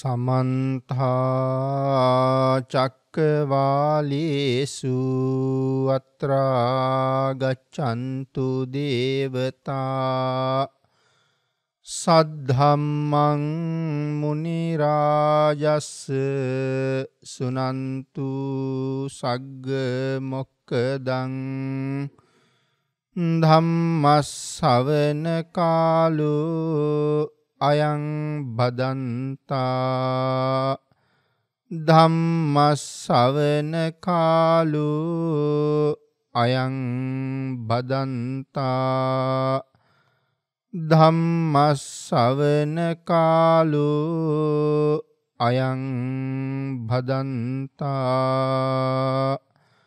समन्ता चक्रवालेषु अत्रा गच्छन्तु देवता सद्धम्मं मुनिराजस्य सुनन्तु सग्ग मोक्खदं धम्मස්සවන කාලෝ අයං බදන්තා ධම්මස්සවන කාලෝ අයං බදන්තා ධම්මස්සවන කාලෝ අයං බදන්තා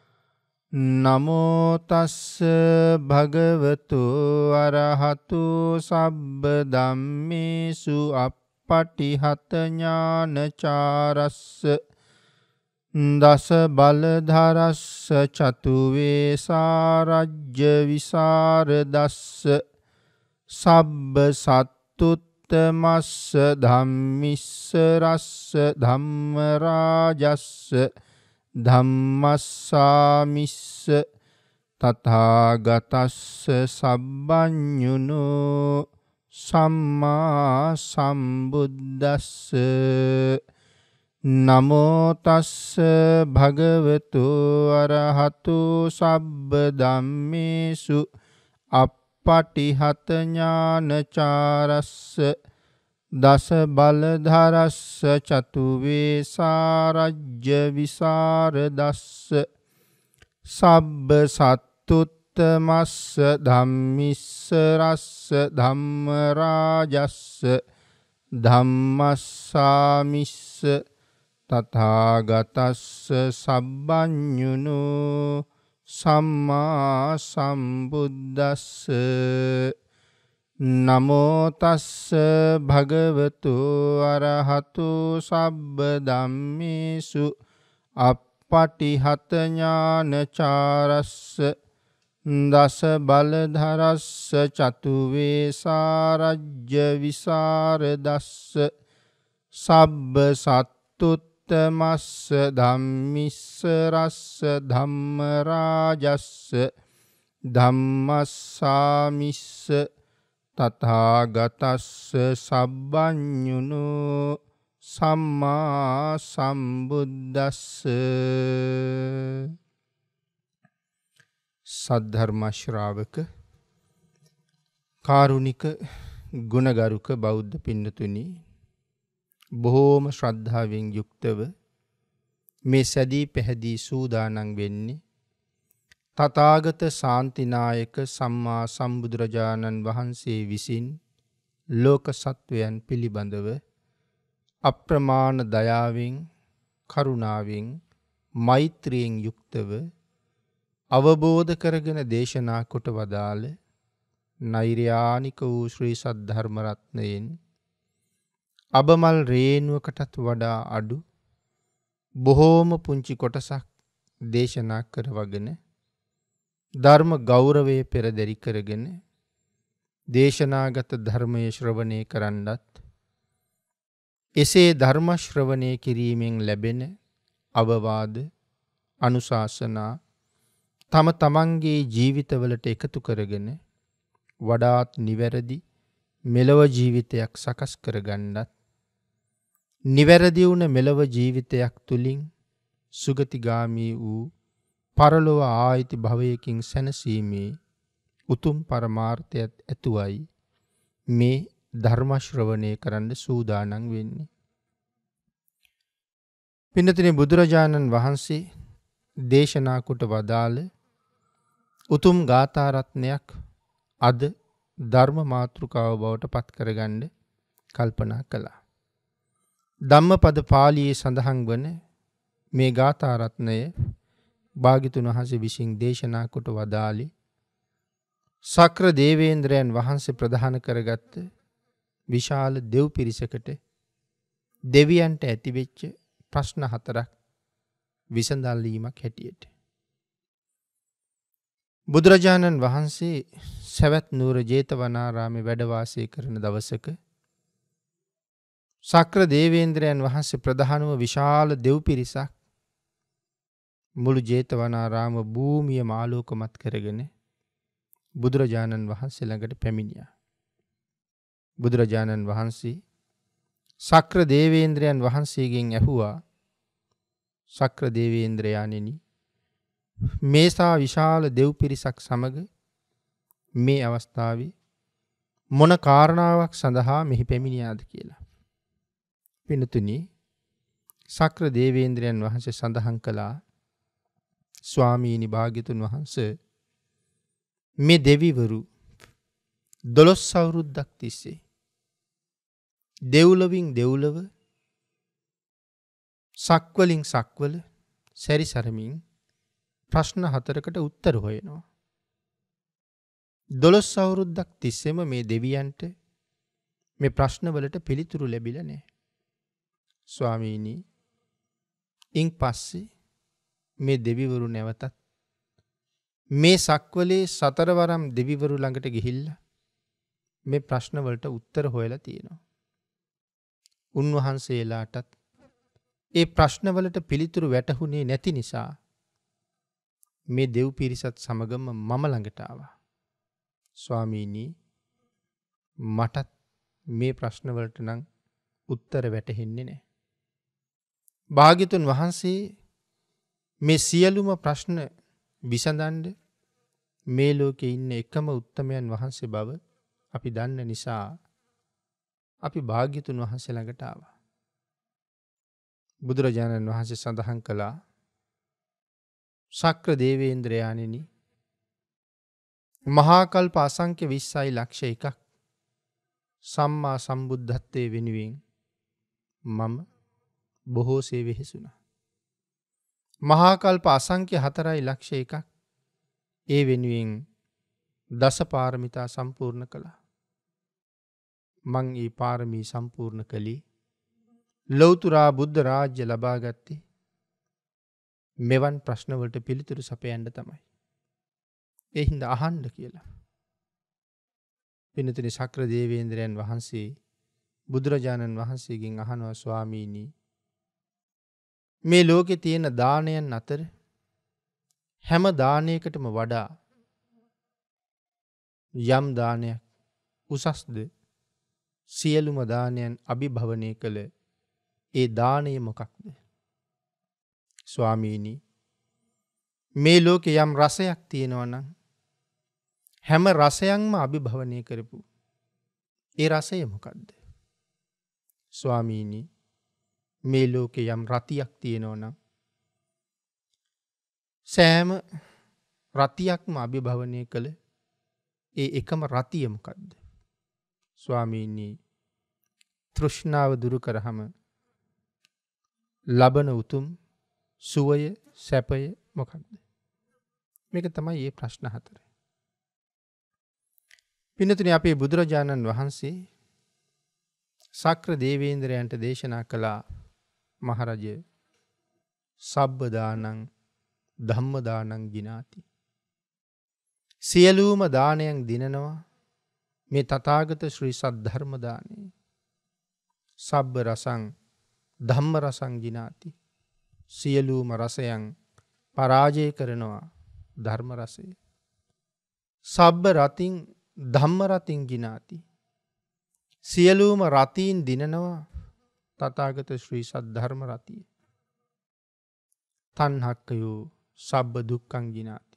නමෝ තස්ස භගවතු අරහතු සබ්බ ධම්මේසු අප්පටිහත ඥානචාරස්ස දස බලධරස්ස චතු වේසාරජ්‍ය විසරදස්ස සබ්බ සත්තුත්තමස්ස ධම්මිස්ස රස්ස ධම්ම රාජස්ස ධම්මස්සාමිස්ස තථාගතස්ස සබ්බඤුනෝ සම්මා සම්බුද්දස්ස නමෝ තස්ස භගවතු අරහතු සබ්බ ධම්මේසු අප්පටිහත ඥානචාරස්ස දස බලධරස්ස චතු වේසාරජ්‍ය විසරදස්ස සබ්බ සත්තුත්තමස්ස ධම්මිස්ස රස්ස ධම්ම රාජස්ස ධම්මස්සාමිස්ස තථාගතස්ස සබ්බඤුනෝ සම්මා සම්බුද්දස්ස නමෝ තස්ස භගවතු අරහතු සබ්බ ධම්මේසු අප්පටිහත ඥානචාරස්ස දස බලධරස්ස චතු වේසාරජ්‍ය විසරදස්ස සබ්බ සත්තුත්තමස්ස ධම්මිස්ස රස්ස ධම්ම රාජස්ස ධම්මස්සාමිස්ස තථාගතස්ස සබ්බඤුනෝ සම්මා සම්බුද්දස්ස සද්ධර්ම ශ්‍රාවක කාරුණික ගුණගරුක බෞද්ධ පින්නතුනි බොහෝම ශ්‍රද්ධාවෙන් යුක්තව මේ සැදී පැහැදී සූදානම් වෙන්නේ තථාගත ශාන්තිනායක සම්මා සම්බුදුරජාණන් වහන්සේ විසින් ලෝක සත්වයන් පිළිබඳව අප්‍රමාණ දයාවෙන් කරුණාවෙන් මෛත්‍රියෙන් යුක්තව අවබෝධ කරගෙන දේශනා කොට වදාළ නෛර්යානික වූ ශ්‍රී සද්ධර්ම රත්නයෙන් අබමල් රේණුවකටත් වඩා අඩු බොහෝම පුංචි කොටසක් දේශනා කරවගෙන ධර්ම ගෞරවයේ පෙරදරි කරගෙන දේශනාගත ධර්මයේ ශ්‍රවණය කරන්නත් එසේ ධර්ම ශ්‍රවණය කිරීමෙන් ලැබෙන අවවාද අනුශාසනා තම තමන්ගේ ජීවිතවලට එකතු කරගෙන වඩාත් නිවැරදි මෙලව ජීවිතයක් සකස් කරගන්නත් නිවැරදි වුණ මෙලව ජීවිතයක් තුලින් සුගතිගාමී වූ පරලොව ආයිති භවයකින් සැනසීමේ උතුම් පරමාර්ථයත් ඇතුවයි මේ ධර්ම ශ්‍රවණය කරන්න සූදානම් වෙන්නේ. පින්නතුනි බුදුරජාණන් වහන්සේ දේශනා කොට වදාළ උතුම් ගාථා රත්නයක් අද ධර්ම මාතෘකාව බවට පත් කරගන්න කල්පනා කළා. ධම්මපද පාළියේ සඳහන් වන මේ ගාථා රත්නය භාග්‍යතුන් වහන්සේ විසින් දේශනා කොට වදාළේ සක්‍ර දේවේන්ද්‍රයන් වහන්සේ ප්‍රදාන කරගත්ත විශාල දෙව් පිරිසකට දෙවියන්ට ඇතිවෙච්ච ප්‍රශ්න 4ක් විසඳාලීමක් හැටියට බුදුරජාණන් වහන්සේ සවැත් නුවර ජේතවනාරාමේ වැඩ වාසය කරන දවසක සක්‍ර දේවේන්ද්‍රයන් වහන්සේ ප්‍රධානව විශාල දෙව් පිරිසක් මුළු ජේතවනාරාම භූමිය මාලෝකමත් කරගෙන බුදුරජාණන් වහන්සේ ළඟට පැමිණියා. බුදුරජාණන් වහන්සේ සක්‍ර දේවේන්ද්‍රයන් වහන්සේගෙන් ඇහුවා, සක්‍ර දේවේන්ද්‍රයාණෙනි, මේසා විශාල දෙව් පිරිසක් සමග මේ අවස්ථාවේ මොන කාරණාවක් සඳහා මෙහි පැමිණියාද කියලා. පින්තුනි, සක්‍ර දේවේන්ද්‍රයන් වහන්සේ සඳහන් කළා, ස්වාමීනි භාග්‍යතුන් වහන්සේ, මේ දෙවිවරු 12 අවුරුද්දක් තිස්සේ දෙව්ලොවින් දෙව්ලොව සක්වලින් සක්වල සැරිසරමින් ප්‍රශ්න 4කට උත්තර හොයනවා. 12 අවුරුද්දක් තිස්සෙම මේ දෙවියන්ට මේ ප්‍රශ්නවලට පිළිතුරු ලැබිලා නැහැ. ස්වාමීනි, ඉන් පස්සේ මේ දෙවිවරු නැවතත් මේ සක්වලේ 4 වරම් දෙවිවරු ළඟට ගිහිල්ලා මේ ප්‍රශ්නවලට උත්තර හොයලා තියෙනවා. උන්වහන්සේලාටත් ඒ ප්‍රශ්නවලට පිළිතුරු වැටහුනේ නැති නිසා මේ දෙව් පිරිසත් සමගම මම ළඟට ආවා. ස්වාමීනි, මටත් මේ ප්‍රශ්නවලට නම් උත්තර වැටහෙන්නේ නැහැ. භාග්‍යතුන් වහන්සේ මේ සියලුම ප්‍රශ්න විසඳන්න මේ ලෝකේ ඉන්න එකම උත්තමයන් වහන්සේ බව අපි දන්න නිසා අපි භාග්‍යතුන් වහන්සේ ළඟට ආවා. බුදුරජාණන් වහන්සේ සඳහන් කළා, සක්‍ර දේවේන්ද්‍රයාණෙනි, මහා කල්ප අසංඛ්‍ය 20යි ලක්ෂ 1ක් සම්මා සම්බුද්ධත්වයේ වෙනුවෙන් මම බොහෝසේ වෙහෙසුණා. මහා කල්ප අසංඛ්‍ය 4යි ලක්ෂ 1ක් ඒ වෙනුවෙන් දස පාරමිතා සම්පූර්ණ කළා. මං ඒ පාරමී සම්පූර්ණ කළේ ලෞතුරා බුද්ධ රාජ්‍ය ලබා ගත්තේ මෙවන් ප්‍රශ්නවලට පිළිතුරු සපයන්න තමයි. ඒ හින්දා අහන්න කියලා. පින්තුනි, සක්‍ර දේවේන්ද්‍රයන් වහන්සේ බුදුරජාණන් වහන්සේගෙන් අහනවා, ස්වාමීනි, මේ ලෝකේ තියෙන දානයන් අතර හැම දානයකටම වඩා යම් දානයක් උසස්ද සියලුම දානයන් අභිභවනය කළ ඒ දානය මොකක්ද? ස්වාමීනි, මේ ලෝකේ යම් රසයක් තියෙනවා නම් හැම රසයක්ම අභිභවනය කරපු ඒ රසය මොකක්ද? ස්වාමීනි, මේ ලෝකේ යම් රතියක් තියෙනවා නම් සෑම රතියක්ම අභිභවනය කළ ඒ එකම රතිය මොකක්ද? ස්වාමීනි, තෘෂ්ණාව දුරු කරාම ලබන උතුම් සුවය සැපය මොකක්ද? මේක තමයි මේ ප්‍රශ්න 4. පින්තුනි, අපේ බුදුරජාණන් වහන්සේ සක්‍ර දේවේන්ද්‍රයන්ට දේශනා කළා, මහරජ, සබ්බ දානං ධම්ම දානං ගිනාති. සියලුම දානයන් දිනනවා මේ තථාගත ශ්‍රී සද්ධර්ම දානය. සබ්බ රසං ධම්ම රසං ගිනාති. සියලුම රසයන් පරාජය කරනවා ධර්ම රසය. සබ්බ රතින් ධම්ම රතින් ගිනාති. සියලුම රතීන් දිනනවා තථාගත ශ්‍රී සද්ධර්ම රතිය. තණ්හක්කයෝ සබ්බ දුක්ඛං ගිනාති.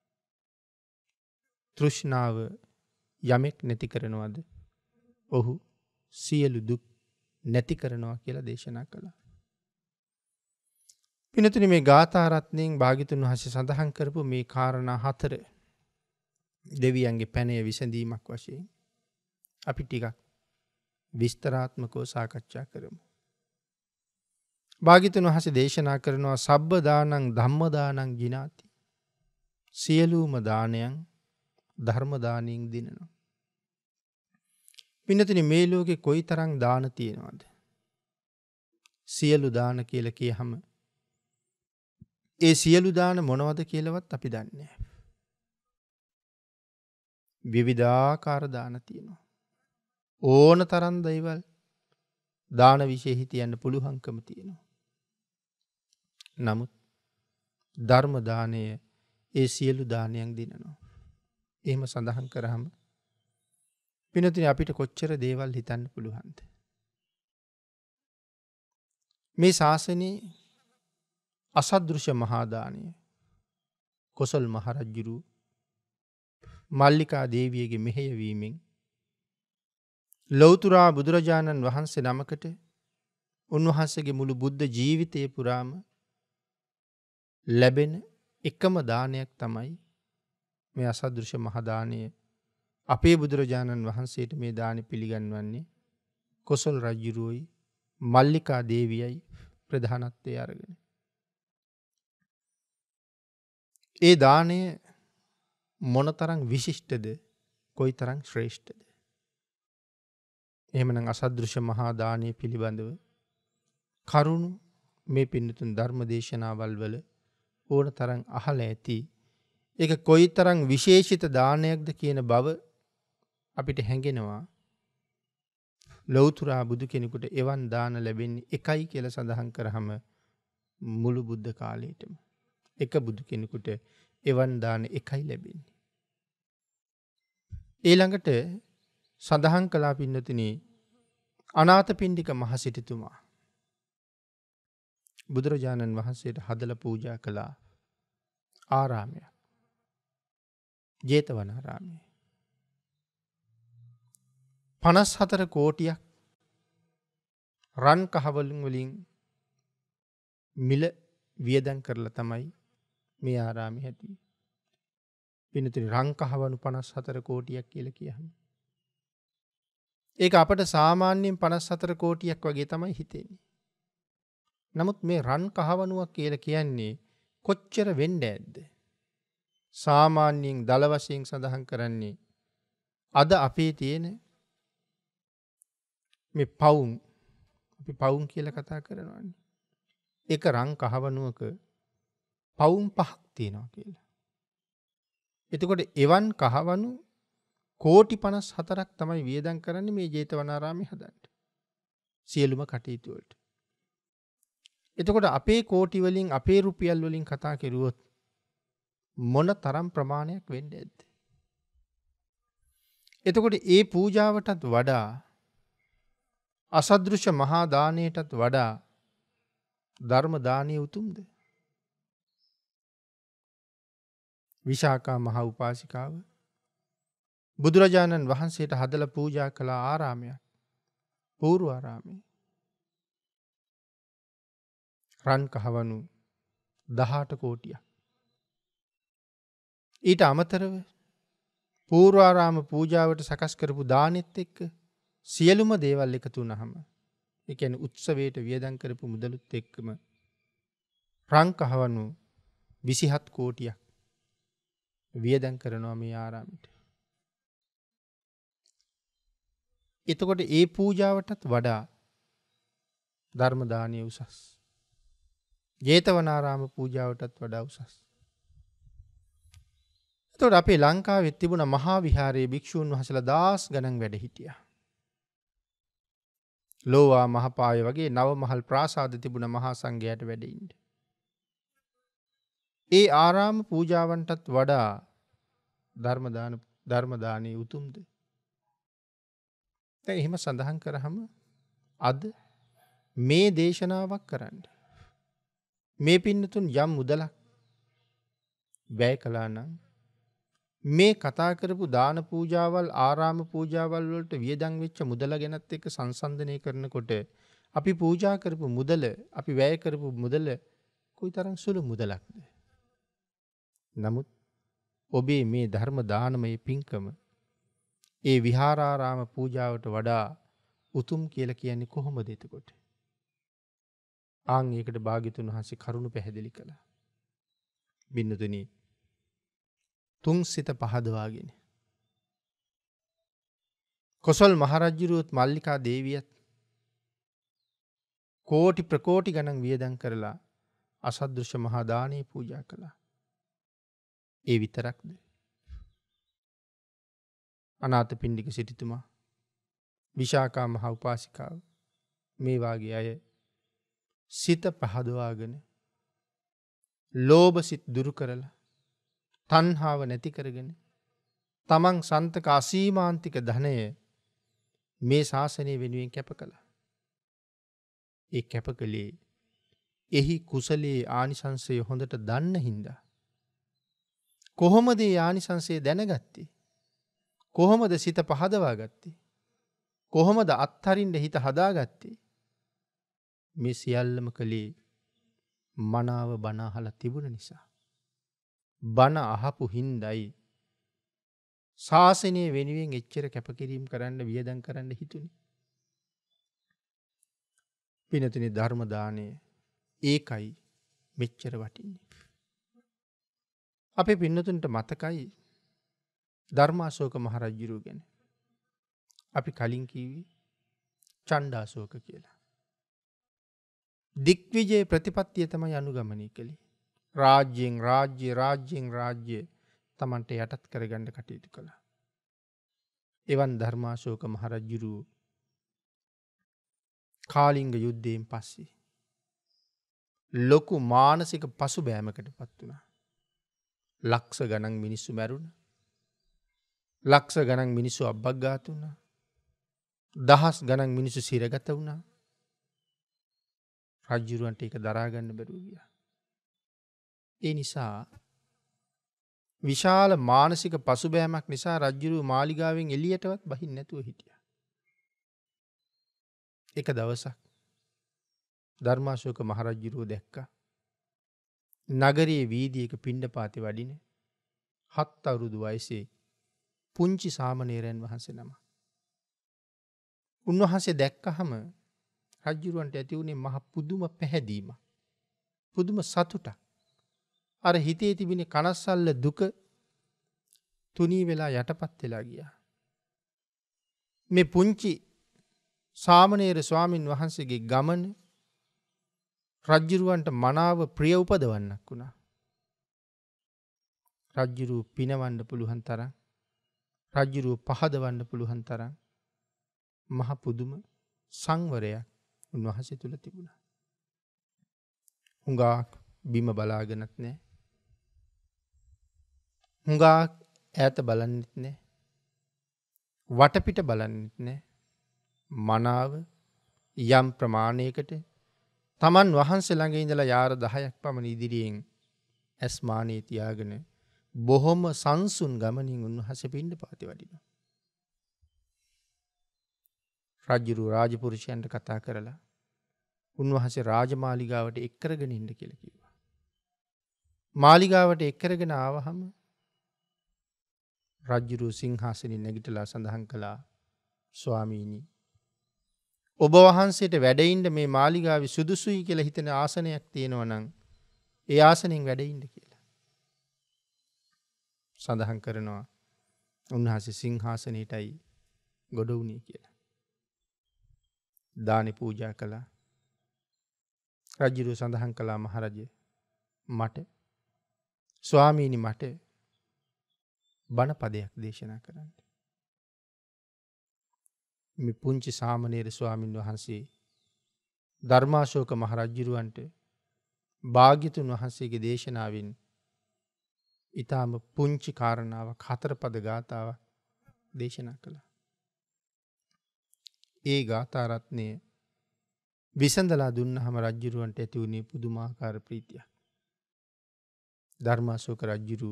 තෘෂ්ණාව යමෙක් නැති කරනවද ඔහු සියලු දුක් නැති කරනවා කියලා දේශනා කළා. පින්තුනි, මේ ගාථා රත්නයෙන් භාග්‍යතුන් වහන්සේ සඳහන් කරපු මේ කාරණා 4 දෙවියන්ගේ පැනය විසඳීමක් වශයෙන් අපි ටිකක් විස්තරාත්මකව සාකච්ඡා කරමු. භාග්‍යතුන් වහන්සේ දේශනා කරනවා, සබ්බ දානං ධම්ම දානං ගිනාති. සියලුම දානයන් ධර්ම දානයෙන් දිනනවා. පින්තුනි, මේ ලෝකේ කොයිතරම් දාන තියෙනවද? සියලු දාන කියලා කියහම ඒ සියලු දාන මොනවද කියලාවත් අපි දන්නේ නැහැ. විවිධාකාර දාන තියෙනවා. ඕන තරම් දේවල් දාන විශේෂ තියන්න පුළුවන්කම තියෙනවා. නමුත් ධර්ම දානය ඒ සියලු දානයන් දිනනවා. එහෙම සඳහන් කරාම පිනතුනි අපිට කොච්චර දේවල් හිතන්න පුළුවන්ද? මේ ශාසනයේ අසදෘශ්‍ය මහා දානය කොසල් මහරජුරු මල්ලිකා දේවියගේ මෙහෙයවීමෙන් ලෞතුරා බුදුරජාණන් වහන්සේ නමකට උන්වහන්සේගේ මුළු බුද්ධ ජීවිතය පුරාම ලැබෙන එකම දානයක් තමයි මේ අසදෘශ්‍ය මහා දානය. අපේ බුදුරජාණන් වහන්සේට මේ දානි පිළිගන්වන්නේ කොසල් රජුරුවයි මල්ලිකා දේවියයි ප්‍රධානත්වයේ අරගෙන. ඒ දානය මොනතරම් විශිෂ්ටද, කොයිතරම් ශ්‍රේෂ්ඨද? එහෙමනම් අසදෘශ්‍ය මහා දානය පිළිබඳව කරුණු මේ පින්නතුන් ධර්ම දේශනාවල් වල ඕන තරම් අහලා ඇති. ඒක කොයිතරම් විශේෂිත දානයක්ද කියන බව අපිට හැඟෙනවා. ලෞතුරා බුදු කෙනෙකුට එවන් දාන ලැබෙන්නේ එකයි කියලා සඳහන් කරාම මුළු බුද්ධ කාලයේටම එක බුදු කෙනෙකුට එවන් දාන එකයි ලැබෙන්නේ. ඊළඟට සඳහන් කළා පින්නතුනි අනාථපිණ්ඩික මහසිටුතුමා බුදුරජාණන් වහන්සේට හදලා පූජා කළා ආරාමයක්, ජේතවනාරාමය. 54 කෝටියක් රන් කහවණු වලින් මිල වියදම් කරලා තමයි මේ ආරාමය හැදුවේ. පින්නතුනි රන් කහවණු 54 කෝටියක් කියලා කියන්නේ. ඒක අපට සාමාන්‍යයෙන් 54 කෝටියක් වගේ තමයි හිතෙන්නේ. නමුත් මේ රන් කහවණුවක් කියලා කියන්නේ කොච්චර වෙන්න ඇද්ද? සාමාන්‍යයෙන් දල වශයෙන් සඳහන් කරන්නේ අද අපේ තියෙන මේ පවුම්, අපි පවුම් කියලා කතා කරනවානේ. එක රන් කහවණුවක පවුම් 5ක් තියෙනවා කියලා. එතකොට එවන් කහවණු කෝටි 54ක් තමයි වියදම් කරන්නේ මේ ජේතවනාරාමයේ හදන්න. සියලුම කටයුතු වලට. එතකොට අපේ කෝටි වලින් අපේ රුපියල් වලින් කතා කරුවොත් මොන තරම් ප්‍රමාණයක් වෙන්න ඇද්ද? එතකොට ඒ පූජාවටත් වඩා අසදෘශ්‍ය මහා දානයටත් වඩා ධර්ම දානීය උතුම්ද? විශාකා මහ උපාසිකාව බුදුරජාණන් වහන්සේට හදලා පූජා කළ ආරාමයක්, පූර්ව ආරාමය. රන් කහවණු 18 කෝටියක්. ඊට අමතරව පූර්වාරාම පූජාවට සකස් කරපු දානෙත් එක්ක සියලුම දේවල් එකතු වුනහම, ඒ කියන්නේ උත්සවයට වියදම් කරපු මුදලුත් එක්කම රන් කහවණු 27 කෝටියක් වියදම් කරනවා මේ ආරාමෙට. එතකොට ඒ පූජාවටත් වඩා ධර්ම දානීය උසස්. ජේතවනාරාම පූජාවටත් වඩා උසස්. එතකොට අපේ ලංකාවේ තිබුණ මහා විහාරයේ භික්ෂූන් වහන්සේලා 10 ගණන් වැඩ හිටියා. ලෝවා මහපාය වගේ නව මහල් ප්‍රාසාද තිබුණ මහා සංඝයාට වැඩ ඉන්න. ඒ ආරාම පූජාවන්ටත් වඩා ධර්ම දානීය උතුම්ද? දැන් එහෙම සඳහන් කරාම අද මේ දේශනාවක් කරන්න මේ පින්නතුන් යම් මුදලක් වැය කළා නම් මේ කතා කරපු දාන පූජාවල්, ආරාම පූජාවල් වලට වියදම් වෙච්ච මුදල ගැනත් එක්ක සංසන්දනය කරනකොට අපි පූජා කරපු මුදල, අපි වැය කරපු මුදල කොයිතරම් සුළු මුදලක්ද? නමුත් ඔබේ මේ ධර්ම දානමය පින්කම ඒ විහාරාරාම පූජාවට වඩා උතුම් කියලා කියන්නේ කොහොමද එතකොට? ආන් ඒකට භාග්‍යතුන් වහන්සේ කරුණ පැහැදිලි කළා. බින්නතුනි තුන් සිත පහදවාගෙන කොසල් මහරජුරුවත් මල්ලිකා දේවියත් කෝටි ප්‍රකෝටි ගණන් වියදම් කරලා අසදෘශ්‍ය මහා දානේ පූජා කළා. ඒ විතරක්ද? අනාථපිණ්ඩික සිටුතුමා, විශාකා මහ උපාසිකාව, මේ වාගේ අය සිත පහදවාගෙන ලෝභ සිත් දුරු කරලා තණ්හාව නැති කරගෙන තමන් සන්තක අසීමාන්තික ධනය මේ ශාසනය වෙනුවෙන් කැප කළා. ඒ කැප කළේ එහි කුසලයේ ආනිසංසය හොඳට දන්න හින්දා. කොහොමද ඒ ආනිසංසය දැනගත්තේ? කොහොමද සිත පහදවා ගත්තේ? කොහොමද අත්හරින්න හිත හදාගත්තේ? මේ සියල්ලම කළේ මනාව බණ අහලා තිබුණ නිසා. බණ අහපු හින්දයි ශාසනය වෙනුවෙන් එච්චර කැපකිරීම කරන්න වියදම් කරන්න හිතුනේ. පිනතුනි ධර්ම දාණය ඒකයි මෙච්චර වටින්නේ. අපේ පින්නතුන්ට මතකයි ධර්මාශෝක මහරජුරුව ගැන. අපි කලින් කිව්වේ චණ්ඩාශෝක කියලා. දිග්විජය ප්‍රතිපත්තිය තමයි අනුගමනය කළේ. රාජ්‍යයෙන් රාජ්‍ය තමන්ට යටත් කරගන්න කටයුතු කළා. එවන් ධර්මාශෝක මහරජුරුව කාලිංග යුද්ධයෙන් පස්සේ ලොකු මානසික පසුබෑමකට පත් වුණා. ලක්ෂ ගණන් මිනිස්සු මැරුණ. ලක්ෂ ගණන් මිනිස්සු අබ්බග්ඝාත වුණා. දහස් ගණන් මිනිස්සු සිරගත වුණා. රජුරවන්ට ඒක දරා ගන්න බැරුව ගියා. ඒ නිසා විශාල මානසික පසුබෑමක් නිසා රජුරුව මාලිගාවෙන් එළියටවත් බහින්න නැතුව හිටියා. එක දවසක් ධර්මාශෝක මහරජුරුව දැක්කා නගරයේ වීදියක පිණ්ඩපාතේ වඩින 7 අවුරුදු වයසේ පුංචි සාමණේරයන් වහන්සේ නම. උන්වහන්සේ දැක්කහම රජුරවන්ට ඇති වුණේ මහ පුදුම පැහැදීමක්. පුදුම සතුටක්. අර හිතේ තිබෙන කනස්සල්ල දුක තුනී වෙලා යටපත් වෙලා ගියා. මේ පුංචි සාමණේර ස්වාමින් වහන්සේගේ ගමන රජ්ජුරුවන්ට මනාව ප්‍රිය උපදවන්නක් වුණා. රජ්ජුරුව පිනවන්න පුළුවන් තරම්, රජ්ජුරුව පහදවන්න පුළුවන් තරම් මහ පුදුම සංවරයක් උන්වහන්සේ තුල තිබුණා. හුඟක් බිම බලාගෙනත් නැහැ. හුඟක් ඈත බලන්නෙත් නැහැ. වටපිට බලන්නෙත් නැහැ. මනාව යම් ප්‍රමාණයකට තමන් වහන්සේ ළඟ ඉඳලා යාර 10ක් පමණ ඉදිරියෙන් ඇස්මානේ තියාගෙන බොහොම සංසුන් ගමනින් උන්වහන්සේ පිණ්ඩපාතේ වඩිනවා. රජුරු රාජපුරුෂයන්ට කතා කරලා උන්වහන්සේ රාජමාලිගාවට එක් කරගෙන ඉන්න කියලා කිව්වා. මාලිගාවට එක් කරගෙන ආවහම රජුරු සිංහාසනෙ නැගිටලා සඳහන් කළා, ස්වාමීනි, ඔබ වහන්සේට වැඩ ඉන්න මේ මාලිගාවේ සුදුසුයි කියලා හිතෙන ආසනයක් තියෙනවා නම් ඒ ආසනෙන් වැඩ ඉන්න කියලා. සඳහන් කරනවා උන්වහන්සේ සිංහාසනෙටයි ගොඩ වුණේ කියලා. දානි පූජා කළා. රජුරු සඳහන් කළා, මහරජේ, මට ස්වාමීනි මට බණ පදයක් දේශනා කරන්න. මේ පුංචි සාමණේර ස්වාමින් වහන්සේ ධර්මාශෝක මහරජුරවන්ට භාග්‍යතුන් වහන්සේගේ දේශනාවෙන් ඊටාම පුංචි කාරණාවක් 4 පද ගාථාවක් දේශනා කළා. ඒ ගාථා රත්නය විසඳලා දුන්නාම රජුරවන්ට ඇති වුණේ පුදුමාකාර ප්‍රීතියක්. ධර්මාශෝක රජුරු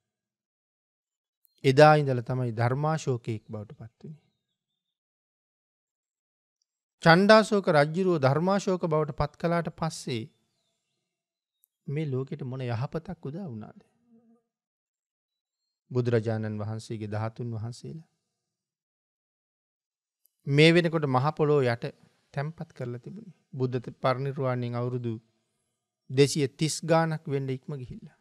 එදා ඉඳලා තමයි ධර්මාශෝකයෙක් බවට පත් වුණේ. චණ්ඩාශෝක රජුරුව ධර්මාශෝක බවට පත් කළාට පස්සේ මේ ලෝකෙට මොන යහපතක් උදා වුණාද? බුදුරජාණන් වහන්සේගේ 13 වහන්සේලා මේ වෙනකොට මහ පොළොව යට තැම්පත් කරලා තිබුණේ. බුද්ධ පරිනිර්වාණයෙන් අවුරුදු 230 ගාණක් වෙන්න ඉක්ම ගිහිල්ලා.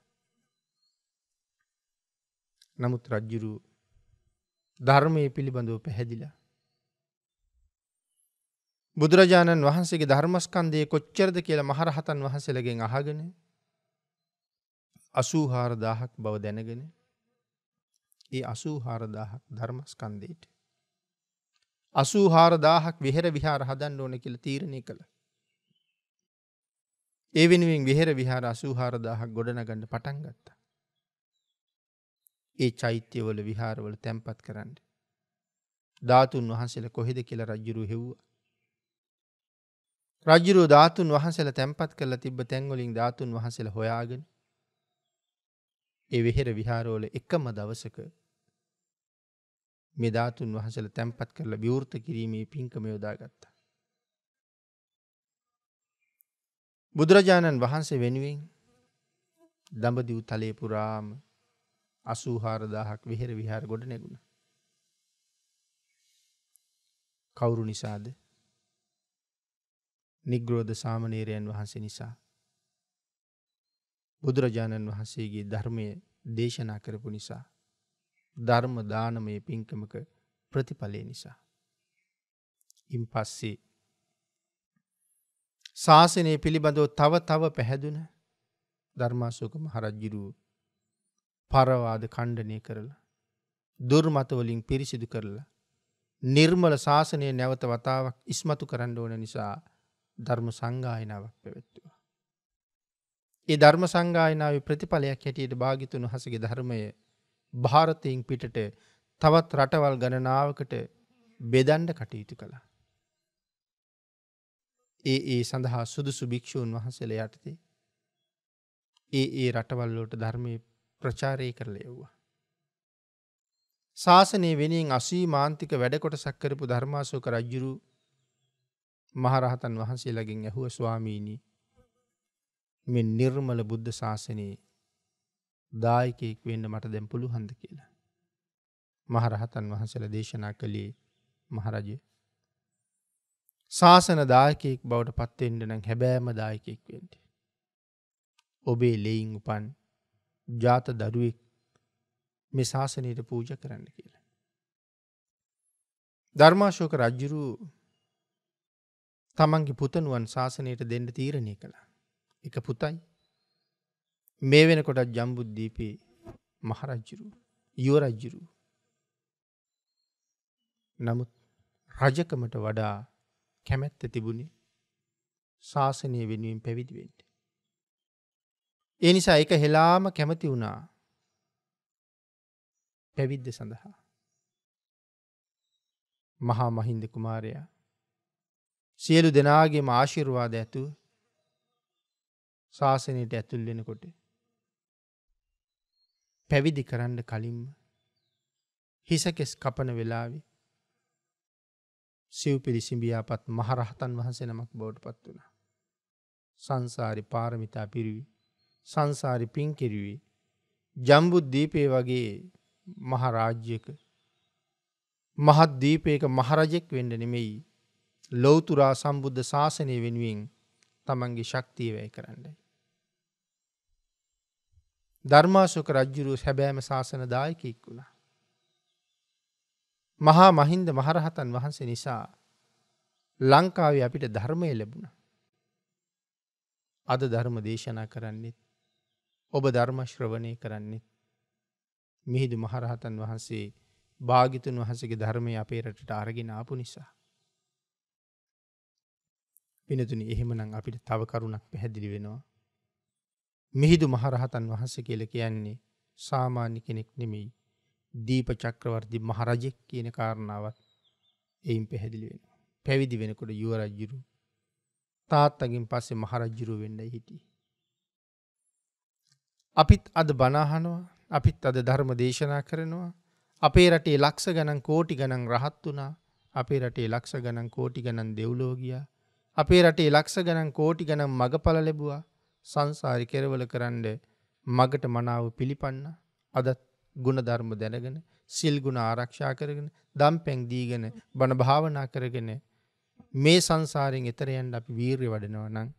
නමුත් රජුරුව ධර්මයේ පිළිබඳව පැහැදිලා බුදුරජාණන් වහන්සේගේ ධර්මස්කන්ධය කොච්චරද කියලා මහරහතන් වහන්සේලාගෙන් අහගෙන 84000ක් බව දැනගෙන ඒ 84000ක් ධර්මස්කන්ධයට 84,000ක් විහෙර විහාර හදන්න ඕන කියලා තීරණය කළා. ඒ වෙනුවෙන් විහෙර විහාර 84,000ක් ගොඩනගන්න පටන් ගත්තා. ඒ චෛත්‍යවල විහාරවල තැන්පත් කරන්න. ධාතුන් වහන්සේලා කොහෙද කියලා රජුරු හෙව්වා. රජුරු ධාතුන් වහන්සේලා තැන්පත් කරලා තිබ්බ තැන් වලින් ධාතුන් වහන්සේලා හොයාගෙන ඒ විහෙර විහාරවල එකම දවසක මේ ධාතුන් වහන්සේලා තැන්පත් කරලා විවෘත කිරීමේ පින්කම යොදාගත්තා. බුදුරජාණන් වහන්සේ වෙනුවෙන් දඹදිව් තලයේ පුරාම 84,000ක් විහෙර විහාර ගොඩ නැගුණා. කවුරු නිසාද? නිග්‍රෝධ සාමණේරයන් වහන්සේ නිසා. බුදුරජාණන් වහන්සේගේ ධර්මයේ දේශනා කරපු නිසා. ධර්ම දානමය පින්කමක ප්‍රතිඵලය නිසා. ඉන් පස්සේ ශාසනය පිළිබඳව තව පැහැදුන ධර්මාශෝක මහරජුරු පරවාද ඛණ්ඩනය කරලා දුර්මත වලින් පිරිසිදු කරලා නිර්මල ශාසනය නැවත වතාවක් ඉස්මතු කරන්න ඕන නිසා ධර්ම සංගායනාවක් පැවැත්වුවා. ඒ ධර්ම සංගායනාවේ ප්‍රතිඵලයක් හැටියට භාග්‍යතුන් වහන්සේගේ ධර්මය ಭಾರತයෙන් පිටට තවත් රටවල් ගණනාවකට බෙදන්න කටයුතු කළා. ඒ සඳහා සුදුසු භික්ෂූන් වහන්සේලා යටතේ ඒ රටවල් වලට ධර්මයේ ප්‍රචාරය කරලා යවුවා. ශාසනය වෙනුවෙන් අසීමාන්තික වැඩ කොටසක් කරපු ධර්මාශෝක රජුරු මහරහතන් වහන්සේලාගෙන් ඇහුවා ස්වාමීනි මේ නිර්මල බුද්ධ ශාසනයේ දායකයෙක් වෙන්න මට දැන් පුළුවන්ද කියලා. මහරහතන් වහන්සේලා දේශනා කළේ මහරජය ශාසන දායකයෙක් බවට පත් වෙන්න නම් හැබෑම දායකයෙක් වෙන්න. ඔබේ ලෙයින් උපන් ජාත දරුවෙක් මේ ශාසනයට පූජා කරන්න කියලා. ධර්මාශෝක රජුරු තමන්ගේ පුතණුවන් ශාසනයට දෙන්න තීරණය කළා. එක පුතයි මේ වෙනකොට ජම්බුද්දීපේ මහරජුරු යුව රජුරු. නමුත් රජකමට වඩා කැමැත්ත තිබුණේ ශාසනය වෙනුවෙන් පැවිදි වෙන්න. ඒ නිසා එක හෙලාම කැමති වුණා පැවිද්ද සඳහා. මහා මහින්ද කුමාරයා සියලු දෙනාගේම ආශිර්වාද ඇතුව ශාසනයට ඇතුල් වෙනකොට පැවිදි කරන්න කලින්ම හිසකෙස් කපන වෙලාවේ සිව්පිලි සිඹියාපත් මහරහතන් වහන්සේ නමක් බවට පත් වුණා. සංසාරි පාරමිතා පිරිවි සංසාරි පින් කෙරුවේ ජම්බුද්දීපේ වගේ මහරාජ්‍යක මහත් දීපයක මහරජෙක් වෙන්න නෙමෙයි ලෞතුරා සම්බුද්ධ ශාසනය වෙනුවෙන් තමන්ගේ ශක්තිය වැය කරන්නයි. ධර්මාශෝක රජුරු හැබෑම ශාසන දායකයෙක් වුණා. මහා මහින්ද මහරහතන් වහන්සේ නිසා ලංකාවේ අපිට ධර්මය ලැබුණා. අද ධර්ම දේශනා කරන්නෙත් ඔබ ධර්ම ශ්‍රවණය කරන්නෙත් මිහිඳු මහරහතන් වහන්සේ භාග්‍යතුන් වහන්සේගේ ධර්මය අපේ රටට අරගෙන ආපු නිසා. පිනතුනි එහෙමනම් අපිට තව කරුණක් පැහැදිලි වෙනවා. මිහිඳු මහරහතන් වහන්සේ කියලා කියන්නේ සාමාන්‍ය කෙනෙක් නෙමෙයි. දීප චක්‍රවර්ති මහරජෙක් කියන කාරණාවත් එයින් පැහැදිලි වෙනවා. පැවිදි වෙනකොට යුව රජුරු තාත්තගෙන් පස්සේ මහරජුරු වෙන්නයි හිටියේ. අපිත් අද බණ අහනවා, අපිත් අද ධර්ම දේශනා කරනවා. අපේ රටේ ලක්ෂ ගණන් කෝටි ගණන් රහත් වුණා. අපේ රටේ ලක්ෂ ගණන් කෝටි ගණන් දෙව්ලොව ගියා. අපේ රටේ ලක්ෂ ගණන් කෝටි ගණන් මගපල ලැබුවා. සංසාරي කෙරවල කරන්න මගට මනාව පිළිපන්නා. අදත් ගුණ ධර්ම දැනගෙන සිල් ගුණ ආරක්ෂා කරගෙන දම්පැන් දීගෙන බණ භාවනා කරගෙන මේ සංසාරයෙන් එතර යන්න අපි වීරිය වඩනවා නම්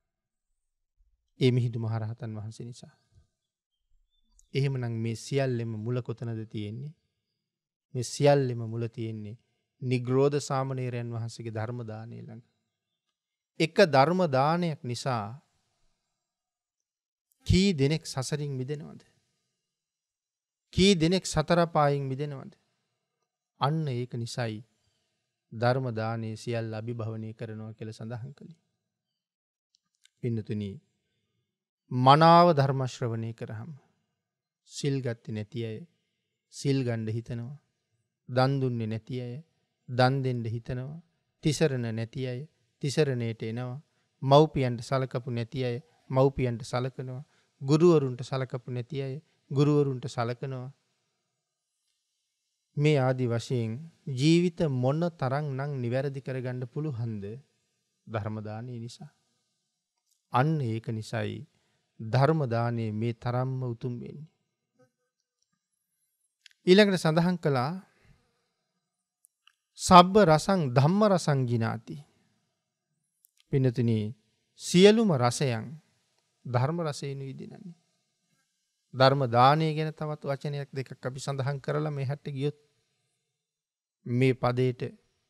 ඒ මිහිඳු මහරහතන් වහන්සේ නිසා. එහෙමනම් මේ සියල්ලෙම මුල කොතනද තියෙන්නේ? මේ සියල්ලෙම මුල තියෙන්නේ නිග්‍රෝධ සාමණේරයන් වහන්සේගේ ධර්ම දානය ළඟ. එක ධර්ම දානයක් නිසා කී දෙනෙක් සසරින් මිදෙනවද? කී දෙනෙක් සතර පායෙන් මිදෙනවද? අන්න ඒක නිසයි ධර්ම දානයේ සියල්ල අභිභවනය කරනවා කියලා සඳහන් කළේ. පින්නතුනි මනාව ධර්ම ශ්‍රවණය කරාම සිල් ගත්තේ නැති අය සිල් ගන්න හිතනවා. දන් දුන්නේ නැති අය දන් දෙන්න හිතනවා. තිසරණ නැති අය තිසරණයට එනවා. මව්පියන්ට සලකපු නැති අය මව්පියන්ට සලකනවා. ගුරුවරුන්ට සලකපු නැති අය ගුරුවරුන්ට සලකනවා. මේ ආදි වශයෙන් ජීවිත මොන තරම් නම් නිවැරදි කරගන්න පුළුවන්ද ධර්ම දානය නිසා. අන්න ඒක නිසායි ධර්ම දානයේ මේ තරම්ම උතුම් වෙන්නේ. ඊළඟට සඳහන් කළා සබ්බ රසං ධම්ම රසං ජිනාති. පින්නතුනි සියලුම රසයන් ධර්ම රසයෙන් විඳිනන්නේ. ධර්ම දානය ගැන තවත් වචනයක් දෙකක් අපි සඳහන් කරලා මේ හැට ගියොත් මේ පදයට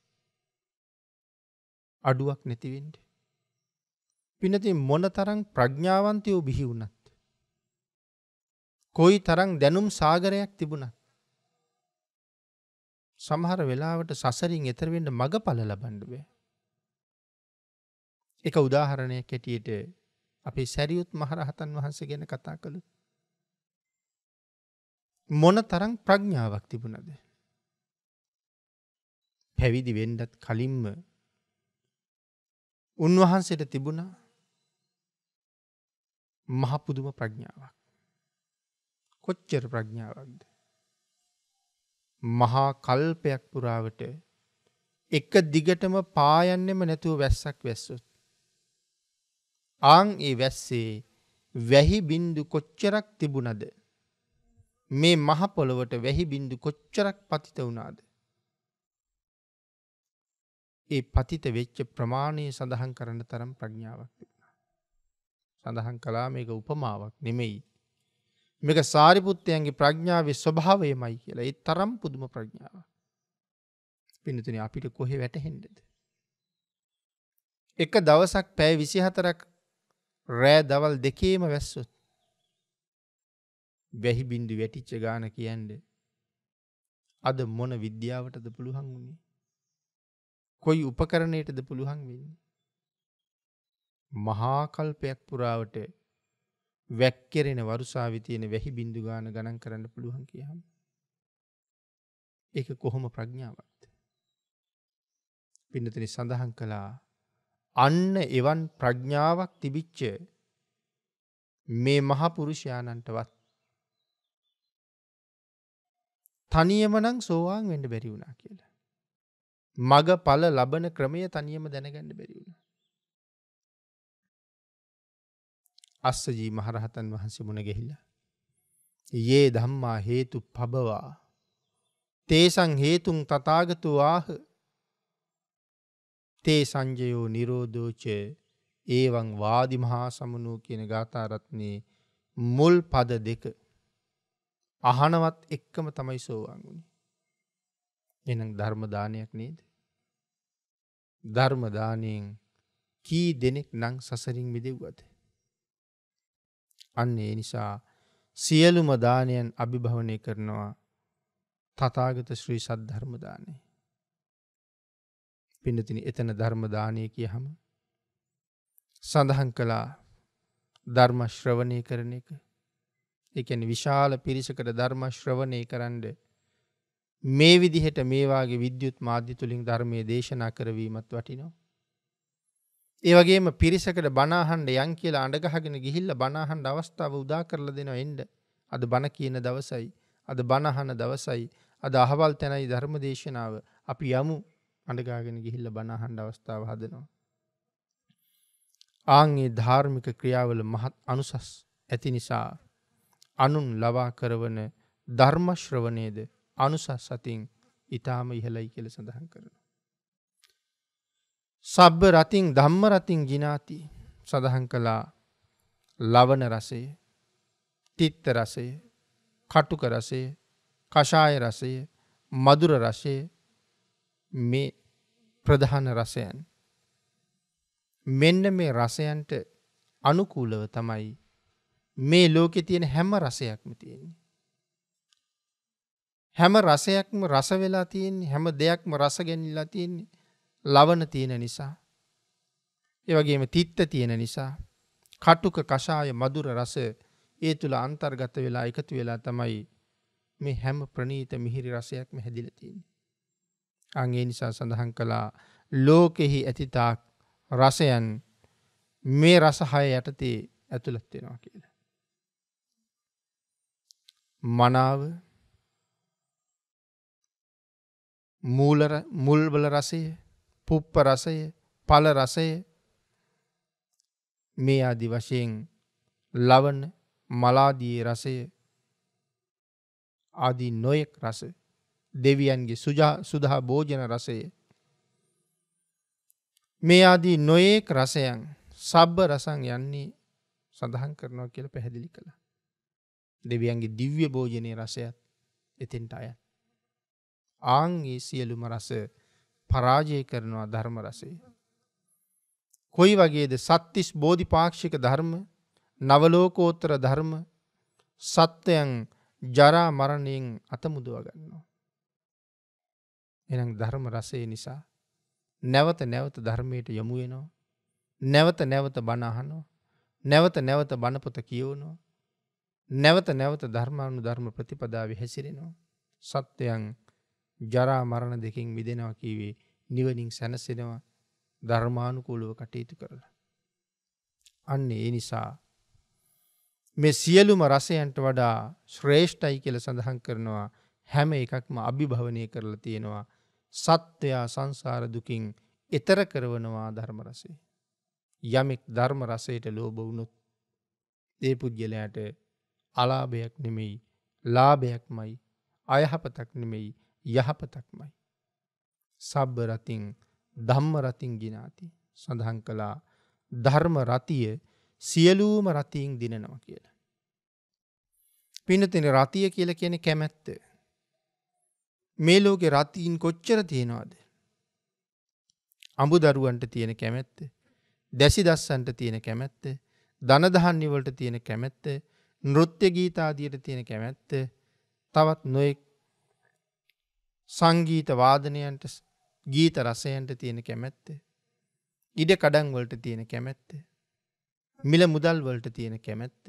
අඩුවක් නැති වෙන්නේ. පින්නතුනි මොන තරම් ප්‍රඥාවන්තයෝ බිහි වුණත් කොයි තරම් දැනුම් සාගරයක් තිබුණත් සමහර වෙලාවට සසරින් එතර වෙන්න මගඵල ලබන්න බෑ. එක උදාහරණයක් ඇටියට අපේ සැරියුත් මහරහතන් වහන්සේ ගැන කතා කළොත් මොන තරම් ප්‍රඥාවක් තිබුණද? පැවිදි වෙන්නත් කලින්ම උන්වහන්සේට තිබුණා මහ පුදුම ප්‍රඥාවක්. කොච්චර ප්‍රඥාවක්ද? මහා කල්පයක් පුරාවට එක දිගටම පායන්නෙම නැතුව වැස්සක් වැස්සොත් ආන් ඒ වැස්සේ වැහි බින්දු කොච්චරක් තිබුණද? මේ මහ පොළොවට වැහි බින්දු කොච්චරක් පතිත වුණාද? ඒ පතිත වෙච්ච ප්‍රමාණය සඳහන් කරන්න තරම් ප්‍රඥාවක් තිබුණා. සඳහන් කළා මේක උපමාවක් නෙමෙයි. මේක සාරිපුත්තයන්ගේ ප්‍රඥාවේ ස්වභාවයමයි කියලා. ඒ තරම් පුදුම ප්‍රඥාවක්. පින්නතුනි අපිට කොහේ වැටහෙන්නද? එක දවසක් පැය 24ක් රෑ දවල් දෙකේම වැස්සොත් වැහි බින්දු වැටිච්ච ගාන කියන්නේ අද මොන විද්‍යාවටද පුළුවන් වුනේ? කොයි උපකරණයටද පුළුවන් වෙන්නේ? මහා කල්පයක් පුරාවට වැක්කිරෙන වරුසාවේ තියෙන වැහි බින්දු ගාන ගණන් කරන්න පුළුවන් කියහම ඒක කොහොම ප්‍රඥාවක්ද? පින්නතුනි සඳහන් කළා අන්න එවන් ප්‍රඥාවක් තිබිච්ච මේ මහ පුරුෂයාණන්ටවත් තනියම නම් සෝවාන් වෙන්න බැරි වුණා කියලා. මග ඵල ලබන ක්‍රමය තනියම දැනගන්න බැරි වුණා. අස්සජී මහරහතන් වහන්සේ මුණ ගැහිලා යේ ධම්මා හේතු පබවා තේසං හේතුං තථාගතෝ ආහ තේ සංජයෝ නිරෝධෝච ඒවං වාදි මහා සමනෝ කියන ගාථා රත්නේ මුල් පද දෙක අහනවත් එක්කම තමයි සෝවාන් වුනේ. එහෙනම් ධර්ම දානයක් නේද? ධර්ම දාණයෙන් කී දෙනෙක් නම් සසරින් මිදෙව්වද? අන්න ඒ නිසා සියලුම දානයන් අභිභවනය කරනවා තථාගත ශ්‍රී සද්ධර්ම දානය. පින්නතිනි එතන ධර්ම දානය කියහම සඳහන් කළා ධර්ම ශ්‍රවණය කරන එක. ඒ කියන්නේ විශාල පිරිසකට ධර්ම ශ්‍රවණය කරන්න මේ විදිහට මේ වාගේ විද්‍යුත් මාධ්‍ය තුලින් ධර්මයේ දේශනා කරවීමත් වටිනවා. ඒ වගේම පිරිසකට බණ අහන්න යන් කියලා අඬ ගහගෙන ගිහිල්ලා බණ අහන්න අවස්ථාව උදා කරලා දෙනවා එන්න. අද බණ කියන දවසයි. අද බණ අහන දවසයි. අද අහවල් තැනයි ධර්ම දේශනාව. අපි යමු අඬ ගහගෙන ගිහිල්ලා බණ අහන්න අවස්ථාව හදනවා. ආන්ගේ ධාර්මික ක්‍රියාවල මහත් අනුසස් ඇති නිසා අනුන් ලවා කරවන ධර්ම ශ්‍රවණයේද අනුසස් අතින් ඊටාම ඉහළයි කියලා සඳහන් කරනවා. සබ්බ රතින් ධම්ම රතින් ජිනාති සඳහන් කළා ලවණ රසය, තිත්ත රසය, කටුක රසය, කෂාය රසය, මధుර රසය මේ ප්‍රධාන රසයන්. මෙන්න මේ රසයන්ට අනුකූලව තමයි මේ ලෝකේ තියෙන හැම රසයක්ම තියෙන්නේ. හැම රසයක්ම රස වෙලා තියෙන්නේ, හැම දෙයක්ම රස ගැනිලා තියෙන්නේ ලවණ තියෙන නිසා. ඒ වගේම තිත්ත තියෙන නිසා. කටුක කෂාය මధుර රස ඒ තුල අන්තර්ගත වෙලා එකතු වෙලා තමයි මේ හැම ප්‍රණීත මිහිරි රසයක්ම හැදිලා තියෙන්නේ. අන් ඒ නිසා සඳහන් කළා ලෝකෙහි ඇතිතාක් රසයන් මේ රස හය යටතේ ඇතුළත් වෙනවා කියලා. මනාව මුල්වල රසය, පුප්ප රසය, ඵල රසය මේ ආදි වශයෙන් ලවණ මලාදී රසය ආදී නොයෙක් රස දෙවියන්ගේ සුදා භෝජන රසය මේ ආදී නොයෙක් රසයන් සබ්බ රසං යන්නේ සඳහන් කරනවා කියලා පැහැදිලි කළා. දෙවියන්ගේ දිව්‍ය භෝජනයේ රසයත් එතෙන්ට අයත්. ආන්ගේ සියලුම රස පරාජය කරනවා ධර්ම රසය. කොයි වගේද? සත්තිස් බෝධිපාක්ෂික ධර්ම, නවලෝකෝත්තර ධර්ම සත්‍යයන් ජරා මරණයෙන් අතමුදව ගන්නවා. එහෙනම් ධර්ම රසය නිසා නැවත නැවත ධර්මයට යොමු වෙනවා. නැවත නැවත බණ අහනවා. නැවත නැවත බණ පොත කියවනවා. නැවත නැවත ධර්මානුධර්ම ප්‍රතිපදාවේ හැසිරෙනවා. සත්‍යයන් ජරා මරණ දෙකින් මිදෙනවා කියවේ නිවනින් සැනසෙනවා ධර්මානුකූලව කටයුතු කරලා. අන්න ඒ නිසා මේ සියලුම රසයන්ට වඩා ශ්‍රේෂ්ඨයි කියලා සඳහන් කරනවා. හැම එකක්ම අභිභවනය කරලා තියෙනවා. සත්‍යය සංසාර දුකින් එතර කරවනවා ධර්ම රසය. යමෙක් ධර්ම රසයට ලෝභ වුණොත් ඒ පුද්ගලයාට අලාභයක් නෙමෙයි ලාභයක්මයි, අයහපතක් නෙමෙයි යහපතක්මයි. සබ්බ රතින් ධම්ම රතින් ගිනාති. සඳහන් කළා ධර්ම රතිය සියලුම රතියින් දිනනවා කියලා. පින්නතින රතිය කියලා කියන්නේ කැමැත්ත. මේ ලෝකේ රතියින් කොච්චර තියෙනවද? අඹදරුවන්ට තියෙන කැමැත්ත, දැසි දස්සන්ට තියෙන කැමැත්ත, ධන දහන්නි වලට තියෙන කැමැත්ත, නෘත්‍ය ගීත ආදියට තියෙන කැමැත්ත, තවත් නොයෙක් සංගීත වාදනයන්ට, ගීත රසයන්ට තියෙන කැමැත්ත, ඉඩ කඩන් වලට තියෙන කැමැත්ත, මිල මුදල් වලට තියෙන කැමැත්ත,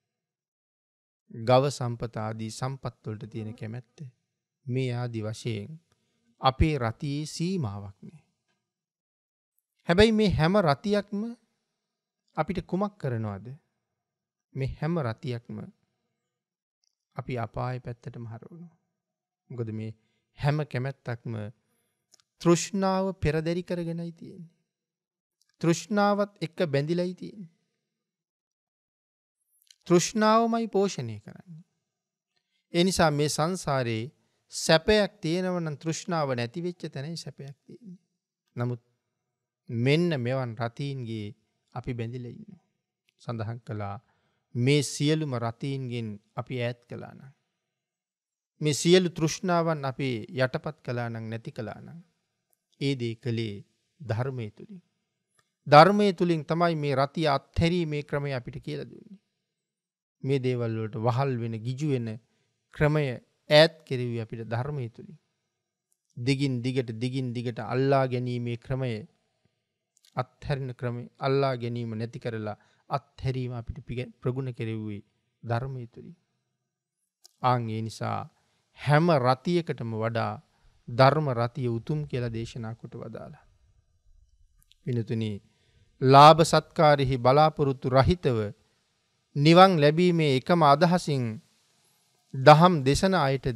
ගව සම්පත ආදී සම්පත් වලට තියෙන කැමැත්ත, මේ ආදි වශයෙන් අපේ රතියේ සීමාවක් නෑ. හැබැයි මේ හැම රතියක්ම අපිට කුමක් කරනවද? මේ හැම රතියක්ම අපි අපාය පැත්තටම හරවනවා. මොකද මේ හැම කැමැත්තක්ම තෘෂ්ණාව පෙරදරි කරගෙනයි තියෙන්නේ. තෘෂ්ණාවත් එක්ක බැඳිලායි තියෙන්නේ. තෘෂ්ණාවමයි පෝෂණය කරන්නේ. ඒ නිසා මේ සංසාරේ සැපයක් තියෙනවා නම් තෘෂ්ණාව නැති වෙච්ච තැනයි සැපයක් තියෙන්නේ. නමුත් මෙන්න මෙවන් රතීන්ගේ අපි බැඳිලා ඉන්නවා. සඳහන් කළා මේ සියලුම රතීන්ගෙන් අපි ඈත් කළා නම්, මේ සියලු තෘෂ්ණාවන් අපි යටපත් කළා නම්, නැති කළා නම්, ඒ දේ කලේ ධර්මයේ තුලින්. ධර්මයේ තුලින් තමයි මේ රතිය අත්හැරීමේ ක්‍රමය අපිට කියලා දුන්නේ. මේ දේවල් වලට වහල් වෙන, ගිජු වෙන ක්‍රමය ඈත් කෙරුවේ අපිට ධර්මයේ තුලින්. දිගින් දිගට අල්ලා ගැනීමේ ක්‍රමය, අත්හැරින ක්‍රමය, අල්ලා ගැනීම නැති කරලා අත්හැරීම අපිට ප්‍රගුණ කෙරෙව්වේ ධර්මයේ තුලින්. ආන් ඒ නිසා හැම රතියකටම වඩා ධර්ම රතිය උතුම් කියලා දේශනා කොට වදාලා. විනතුනි, ලාභ සත්කාරෙහි බලාපොරොත්තු රහිතව නිවන් ලැබීමේ එකම අදහසින් දහම් දේශන අයටද,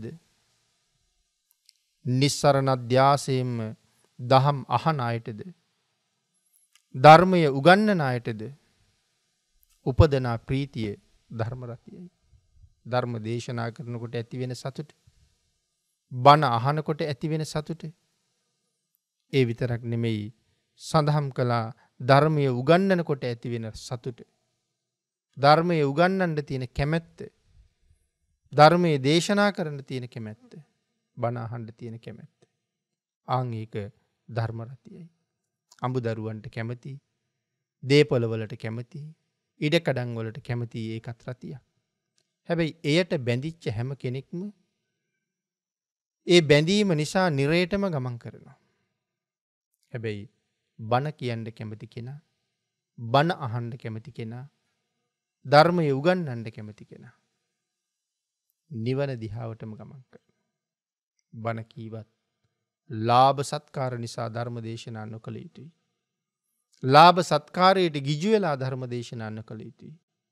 නිස්සරණ අධ්‍යාසයෙන්ම දහම් අහන අයටද, ධර්මය උගන්වන අයටද උපදනා ප්‍රීතිය ධර්ම රතියයි. ධර්ම දේශනා කරනකොට ඇති වෙන සතුට, බණ අහනකොට ඇති වෙන සතුට, ඒ විතරක් නෙමෙයි, සඳහම් කළා ධර්මය උගන්වනකොට ඇති වෙන සතුට, ධර්මය උගන්වන්න තියෙන කැමැත්ත, ධර්මයේ දේශනා කරන්න තියෙන කැමැත්ත, බණ අහන්න තියෙන කැමැත්ත. ආන් ඒක ධර්ම රතියයි. අඹදරුවන්ට කැමති, දේපොළ වලට කැමති, ඉඩ කඩන් වලට කැමති, ඒකත් රතියක්. හැබැයි එයට බැඳිච්ච හැම කෙනෙක්ම ඒ බැඳීම නිසා නිරේටම ගමන් කරනවා. හැබැයි බණ කියන්න කැමති කෙනා, බණ අහන්න කැමති කෙනා, ධර්මය උගන්වන්න කැමති කෙනා නිවන දිහාවටම ගමන් කරනවා. බණ කීවත් ලාභ සත්කාර නිසා ධර්ම දේශනා නොකළ යුතුයි. ලාභ සත්කාරයට ගිජු වෙලා ධර්ම දේශනා නොකළ යුතුයි.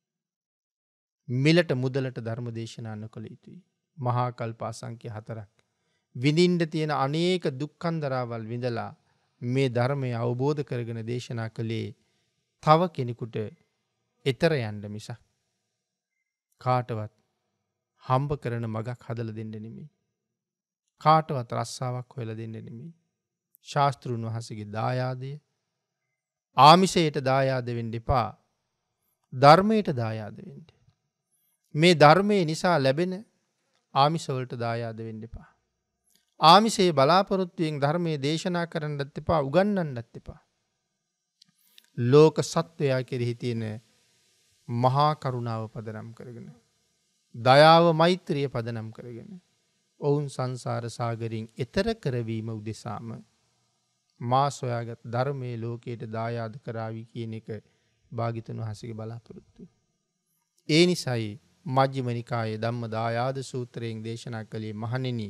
මිලට මුදලට ධර්ම දේශනා නොකළ යුතුයි. මහා කල්ප අසංඛ්‍ය 4ක් විඳින්න තියෙන අනේක දුක්ඛන්දරාවල් විඳලා මේ ධර්මය අවබෝධ කරගෙන දේශනා කළේ තව කෙනෙකුට ඊතර යන්න මිසක් කාටවත් හම්බ කරන මගක් හදලා දෙන්න නෙමෙයි. කාටවත් රස්සාවක් හොයලා දෙන්න නෙමෙයි. ශාස්ත්‍රුන් වහන්සේගේ දායාදය ආමිෂයට දායාද වෙන්න එපා. ධර්මයට දායාද වෙන්න. මේ ධර්මයේ නිසා ලැබෙන ආමිෂ වලට දායාද වෙන්න එපා. ආමිෂයේ බලාපොරොත්තුෙන් ධර්මයේ දේශනා කරන්නත් එපා, උගන්වන්නත් එපා. ලෝක සත්වයා කෙරෙහි තියෙන මහා කරුණාව පදනම් කරගෙන, දයාව මෛත්‍රිය පදනම් කරගෙන ඔවුන් සංසාර සාගරයෙන් එතර කරවීම උදෙසාම මා සොයාගත් ධර්මයේ ලෝකයට දායාද කරાવી කියන එක භාග්‍යතුන් වහන්සේගේ බලාපොරොත්තුව. ඒ නිසායි මජ්ක්‍ධිම නිකායේ ධම්ම දායාද සූත්‍රයෙන් දේශනා කළේ මහණෙනි,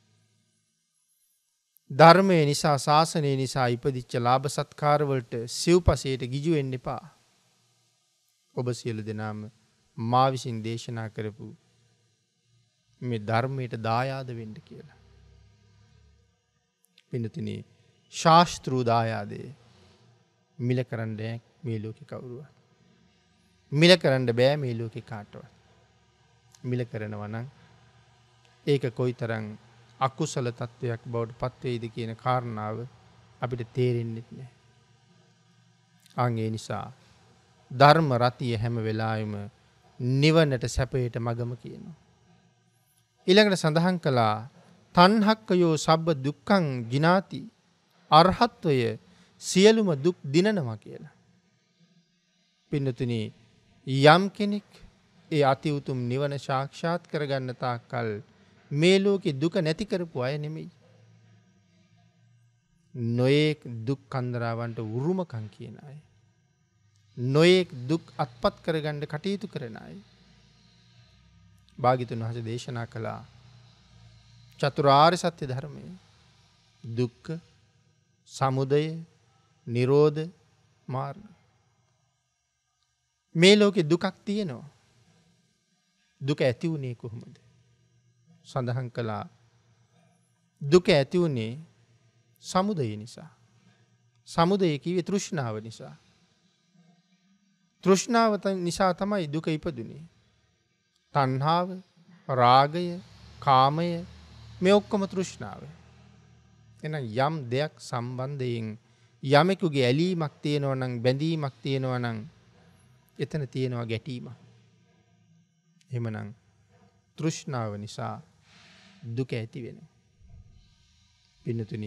ධර්මයේ නිසා ශාසනය නිසා ඉපදිච්ච ලාභ සත්කාර වලට සිව්පසයට ගිජු වෙන්න එපා. ඔබ සියලු දෙනාම මා විසින් දේශනා කරපු මේ ධර්මයට දායාද වෙන්න කියලා. පින්තුනි, ශාස්ත්‍රු දායාදේ මිල කරන්න මේ ලෝකේ කවුරුවත්. මිල කරන්න බෑ මේ ලෝකේ කාටවත්. මිල කරනවා නම් ඒක කොයිතරම් අකුසල තත්වයක් බවට පත් වේවිද කියන කාරණාව අපිට තේරෙන්නේ නැහැ. ඒ නිසා ධර්ම රතිය හැම වෙලාවෙම නිවනට සැපයට මගම කියනවා. ඊළඟට සඳහන් කළා තණ්හක්කයෝ සබ්බ දුක්ඛං ජිනාති, අරහත්වය සියලුම දුක් දිනනවා කියලා. පින්නතුනි, යම් කෙනෙක් ඒ අති උතුම් නිවන සාක්ෂාත් කරගන්න තාක්කල් මේ ලෝකේ දුක නැති කරපු අය නෙමෙයි. නොයේක් දුක් කන්දරාවන්ට උරුමකම් කියන අය, නොයේක් දුක් අත්පත් කරගන්න කටයුතු කරන අය. භාග්‍යතුන් වහන්සේ දේශනා කළා චතුරාර්ය සත්‍ය ධර්මය, දුක්ඛ, සමුදය, නිරෝධ මාර්ග. මේ ලෝකේ දුකක් තියෙනවා. දුක ඇති වුණේ කොහොමද? සඳහන් කළා දුක ඇති වුණේ සමුදය නිසා. සමුදය කිව්වේ තෘෂ්ණාව නිසා. තෘෂ්ණාව නිසා තමයි දුක ඉපදුනේ. තණ්හාව, රාගය, කාමය මේ ඔක්කොම තෘෂ්ණාව. එහෙනම් යම් දෙයක් සම්බන්ධයෙන් යමෙකුගේ ඇලීමක් තියෙනවා නම්, බැඳීමක් තියෙනවා නම් එතන තියෙනවා ගැටීමක්. එහෙමනම් තෘෂ්ණාව නිසා දුක ඇති වෙනවා. පින්නතුනි,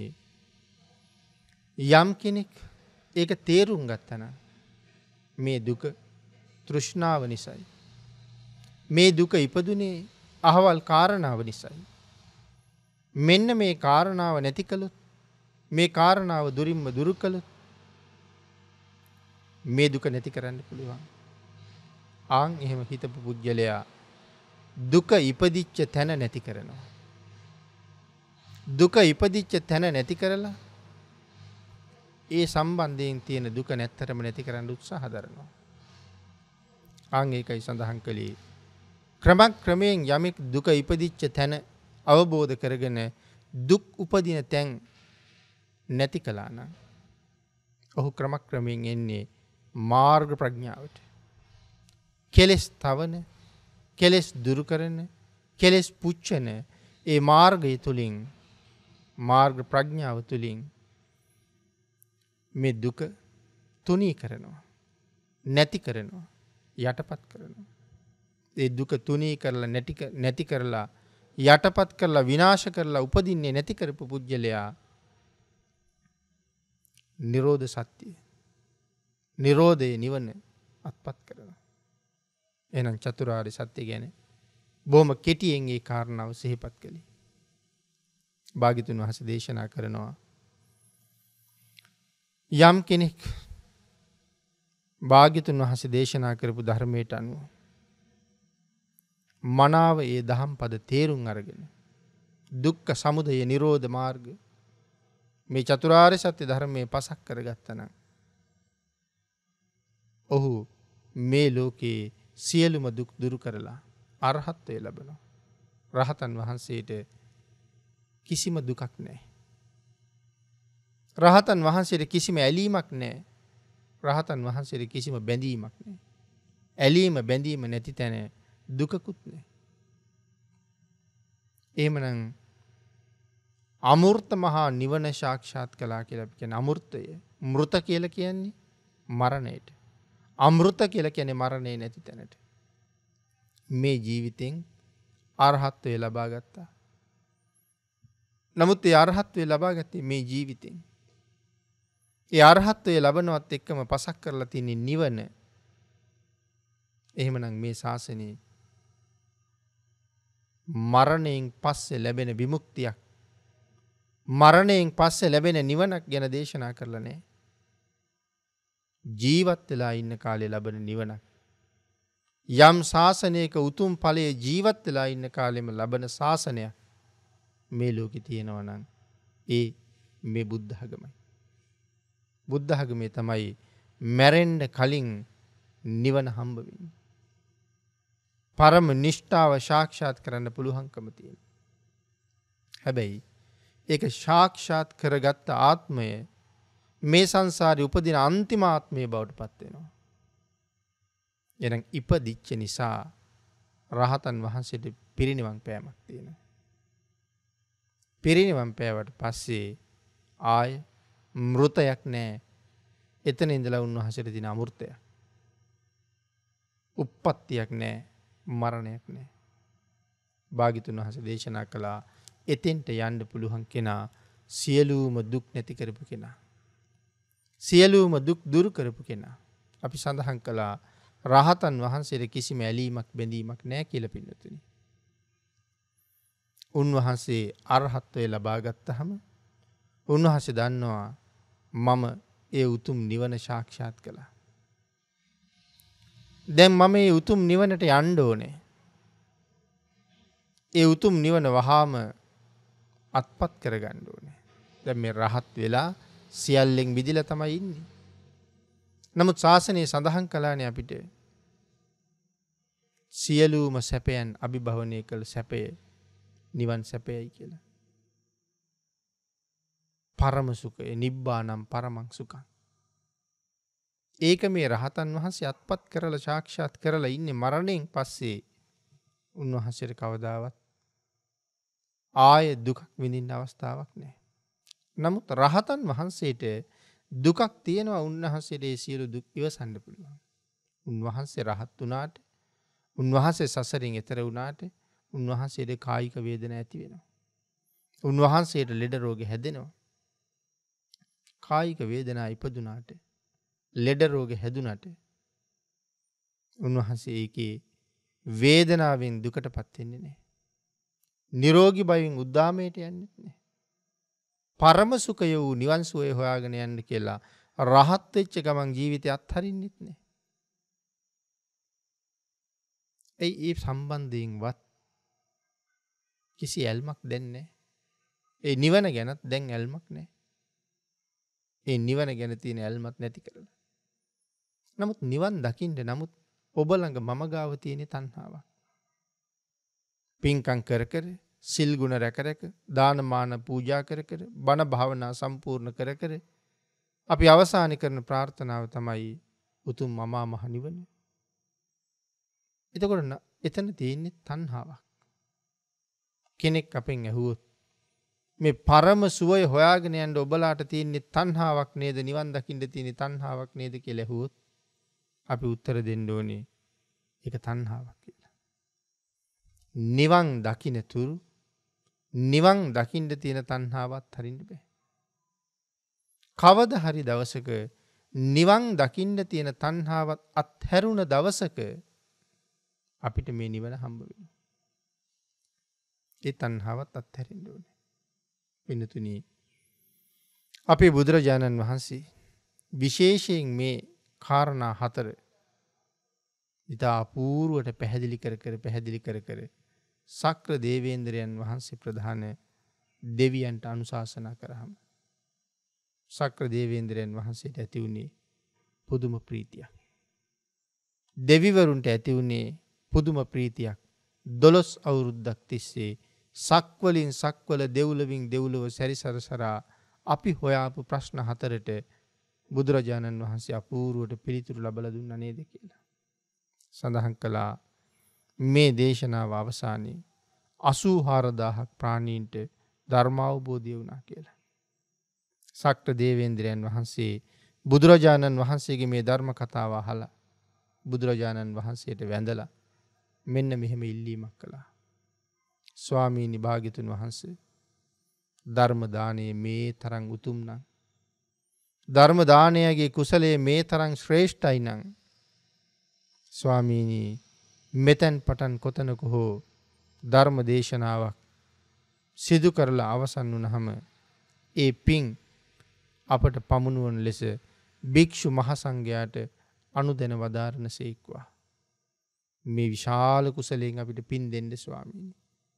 යම් කෙනෙක් ඒක තේරුම් ගත්තා නම් මේ දුක තෘෂ්ණාව නිසායි, මේ දුක ඉපදුනේ අහවල් කාරණාව නිසායි, මෙන්න මේ කාරණාව නැති කළොත්, මේ කාරණාව දුරින්ම දුරු කළොත් මේ දුක නැති කරන්න පුළුවන්. එහෙම හිතපු පුජ්‍යලයා දුක ඉපදිච්ච තැන නැති කරනවා. දුක ඉපදිච්ච තැන නැති කරලා ඒ සම්බන්ධයෙන් තියෙන දුක නැත්තරම නැති කරන්න උත්සාහ දරනවා. ඒකයි සඳහන් කළේ ක්‍රමයෙන් යමෙක් දුක ඉපදිච්ච තැන අවබෝධ කරගෙන දුක් උපදින තැන් නැති කළා නම් ඔහු ක්‍රමයෙන් එන්නේ මාර්ග ප්‍රඥාවට. කෙලෙස් තවන, කෙලෙස් දුරු කරන, කෙලෙස් පුච්චන ඒ මාර්ගය තුලින්, මාර්ග ප්‍රඥාව තුලින් මේ දුක තුනී කරනවා, නැති කරනවා, යටපත් කරනවා. ඒ දුක තුනී කරලා නැති කරලා යටපත් කරලා විනාශ කරලා උපදින්නේ නැති කරපු පුජ්‍යලයා නිරෝධ සත්‍ය, නිරෝධේ නිවන අත්පත් කරනවා. එහෙනම් චතුරාර්ය සත්‍ය ගැන බොහොම කෙටියෙන් ඒ කාරණාව සිහිපත් කළේ. භාග්‍යතුන් වහන්සේ දේශනා කරනවා යම් කෙනෙක් භාග්‍යතුන් වහන්සේ දේශනා කරපු ධර්මයට අනුව මනාව ඒ දහම් පද තේරුම් අරගෙන දුක්ඛ සමුදය නිරෝධ මාර්ග මේ චතුරාර්ය සත්‍ය ධර්මයේ පසක් කරගත්තා නම් ඔහු මේ ලෝකේ සියලුම දුක් දුරු කරලා අරහත්ත්වය ලබනවා. රහතන් වහන්සේට කිසිම දුකක් නැහැ. රහතන් වහන්සේට කිසිම ඇලීමක් නැහැ. රහතන් වහන්සේට කිසිම බැඳීමක් නැහැ. ඇලීම බැඳීම නැති තැන දුකකුත් නැහැ. එහෙමනම් අමූර්ත මහා නිවන සාක්ෂාත් කළා කියලා කියන අමූර්තය මෘත කියලා කියන්නේ මරණයට. අමෘත කියලා කියන්නේ මරණය නැති තැනට. මේ ජීවිතෙන් අරහත්ත්වය ලබා ගත්තා. නමුත් ඒ අරහත්ත්වය ලබා ගත්තේ මේ ජීවිතෙන්. ඒ අරහත්ත්වය ලබනවත් එක්කම පසක් කරලා තියෙන නිවන. එහෙමනම් මේ ශාසනයේ මරණයෙන් පස්සේ ලැබෙන විමුක්තියක් මරණයෙන් පස්සේ ලැබෙන නිවනක් ගැන දේශනා කරලා නැහැ. ජීවත් වෙලා ඉන්න කාලේ ලැබෙන නිවනක්. යම් ශාසනයක උතුම් ඵලයේ ජීවත් වෙලා ඉන්න කාලෙම ලබන ශාසනයක් මේ ලෝකේ තියෙනවා නම් ඒ මේ බුද්ධ ධර්මයි. බුද්ධ ධර්මයේ තමයි මැරෙන්න කලින් නිවන හම්බ වෙන්නේ. පරම නිෂ්ඨාව සාක්ෂාත් කරන්න පුළුවන්කම තියෙනවා. හැබැයි ඒක සාක්ෂාත් කරගත්ත ආත්මය මේ සංසාරේ උපදින අන්තිම ආත්මය බවට පත් වෙනවා. එනම් ඉපදිච්ච නිසා රහතන් වහන්සේට පිරිනිවන් පෑමක් තියෙනවා. පිරිනිවන් පෑවට පස්සේ ආය මෘතයක් නැහැ. එතන ඉඳලා උන්වහන්සේට තියෙන අමෘතය. උප්පත්තියක් නැහැ. මරණයක් නැහැ. භාග්‍යතුන් වහන්සේ දේශනා කළා එතෙන්ට යන්න පුළුවන් කෙනා සියලුම දුක් නැති කරපු කෙනා. සියලුම දුක් දුරු කරපු කෙනා. අපි සඳහන් කළා රහතන් වහන්සේට කිසිම ඇලීමක් බැඳීමක් නැහැ කියලා පින්නතුනි. උන්වහන්සේ අරහත්ත්වය ලබා ගත්තහම උන්වහන්සේ දන්නවා මම ඒ උතුම් නිවන සාක්ෂාත් කළා. දැන් මම මේ උතුම් නිවනට යන්න ඕනේ. ඒ උතුම් නිවන වහාම අත්පත් කරගන්න ඕනේ. දැන් මේ රහත් වෙලා සියල්ලෙන් මිදිලා තමයි ඉන්නේ. නමුත් ශාසනයේ සඳහන් කළානේ අපිට සියලුම සැපයන් අභිභවනය කළ සැපය නිවන් සැපයයි කියලා. පරම සුඛය නිබ්බානම් පරමං සුඛං. ඒක මේ රහතන් වහන්සේ අත්පත් කරලා සාක්ෂාත් කරලා ඉන්නේ මරණයෙන් පස්සේ උන්වහන්සේට කවදාවත් ආය දුකක් විඳින්න අවස්ථාවක් නැහැ. නමුත් රහතන් වහන්සේට දුකක් තියෙනවා උන්වහන්සේට ඒ සියලු දුක් ඉවසන්න පුළුවන්. උන්වහන්සේ රහත් වුණාට උන්වහන්සේ සසරින් එතර වුණාට උන්වහන්සේට කායික වේදනා ඇති වෙනවා. උන්වහන්සේට ලෙඩ රෝග හැදෙනවා. කායික වේදනා ඉපදුනාට ලෙඩ රෝග හැදුනට උන්වහන්සේ ඒකේ වේදනාවෙන් දුකටපත් වෙන්නේ නැහැ. නිරෝගී භවෙන් උද්දාමයට යන්නේ නැහැ. පරම සුඛය වූ නිවන් සුවය හොයාගෙන යන්න කියලා රහත් වෙච්ච ගමන් ජීවිතය අත්හරින්නෙත් නැහැ. ඒ සම්බන්ධයෙන්වත් කිසි ඇල්මක් දැන් නැහැ. ඒ නිවන ගැනත් දැන් ඇල්මක් නැහැ. ඒ නිවන ගැන තියෙන ඇල්මත් නැති කරලා. නමුත් නිවන් දකින්න නමුත් ඔබ ළඟ මම ගාව තියෙන තණ්හාවක්. පින්කම් කර කර සිල් ගුණ රැක රැක දාන මාන පූජා කර කර බණ භාවනා සම්පූර්ණ කර කර අපි අවසාන කරන ප්‍රාර්ථනාව තමයි උතුම් මමා මහ නිවන. එතකොට එතන තියෙන්නේ තණ්හාවක්. කෙනෙක් අපෙන් ඇහුවොත් මේ පරම සුවය හොයාගෙන යන්න ඔබලාට තියෙන්නේ තණ්හාවක් නේද නිවන් දකින්න තියෙන්නේ තණ්හාවක් නේද කියලා ඇහුවොත් අපි උත්තර දෙන්න ඕනේ ඒක තණ්හාවක් කියලා. නිවන් දකින්න තුරු නිවන් දකින්න තියෙන තණ්හාවත් හරින්න බෑ. කවදා හරි දවසක නිවන් දකින්න තියෙන තණ්හාවත් අත්හැරුණ දවසක අපිට මේ නිවන හම්බ වෙනවා. ඒ තණ්හාවත් අත්හැරෙන්න ඕනේ. පින්නතුනි අපේ බුදුරජාණන් වහන්සේ විශේෂයෙන් මේ කාරණා 4 ඉතා අපූර්වට පැහැදිලි කර සක්‍ර දේවේන්ද්‍රයන් වහන්සේ ප්‍රධාන දෙවියන්ට අනුශාසනා කරාම සක්‍ර දේවේන්ද්‍රයන් වහන්සේට ඇති වුණේ පුදුම ප්‍රීතියක්. දෙවිවරුන්ට ඇති වුණේ පුදුම ප්‍රීතියක්. 12 අවුරුද්දක් තිස්සේ සක්වලින් සක්වල දෙව්ලොවින් දෙව්ලොව සැරිසරසරා අපි හොයාපු ප්‍රශ්න 4ට බුදුරජාණන් වහන්සේ අපූර්වට පිළිතුරු ලබලා දුන්නා නේද කියලා. සඳහන් කළා මේ දේශනාව අවසානයේ 84000ක් ප්‍රාණීන්ට ධර්මාවබෝධය වුණා කියලා. සක්‍ර දේවේන්ද්‍රයන් වහන්සේ බුදුරජාණන් වහන්සේගේ මේ ධර්ම කතාව අහලා බුදුරජාණන් වහන්සේට වැඳලා මෙන්න මෙහෙම ඉල්ලීමක් කළා. ස්වාමීනි භාග්‍යතුන් වහන්සේ ධර්ම දානයේ මේ තරම් උතුම් නම් ධර්ම දානයගේ කුසලයේ මේ තරම් ශ්‍රේෂ්ඨයි නම් ස්වාමීනි මෙතෙන් පටන් කොතනක හෝ ධර්ම දේශනාවක් සිදු කරලා අවසන් වුණාම ඒ පින් අපට පමුණුවන ලෙස භික්ෂු මහ සංඝයාට අනුදැන වදාරන සේක්වා. මේ විශාල කුසලයෙන් අපිට පින් දෙන්න ස්වාමීනි.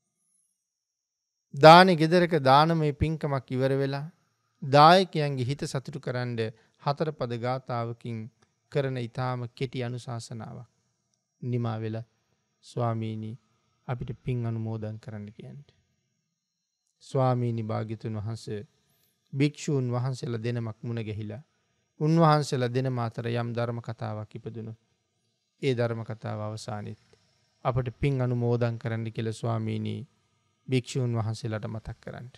දානෙ ගෙදරක දානමය පින්කමක් ඉවර වෙලා දායකයන්ගේ හිත සතුටු කරන්න 4 පද ගාථාවකින් කරන ඊටාම කෙටි අනුශාසනාවක් නිමා වෙලා ස්වාමීනි අපිට පින් අනුමෝදන් කරන්න කියන්නේ. ස්වාමීනි භාග්‍යතුන් වහන්සේ භික්ෂූන් වහන්සේලා දෙනමක් මුණ ගැහිලා උන්වහන්සේලා දෙනම අතර යම් ධර්ම කතාවක් ඉපදුනොත් ඒ ධර්ම කතාව අවසානයේත් අපට පින් අනුමෝදන් කරන්න කියලා ස්වාමීනි භික්ෂූන් වහන්සේලාට මතක් කරන්න.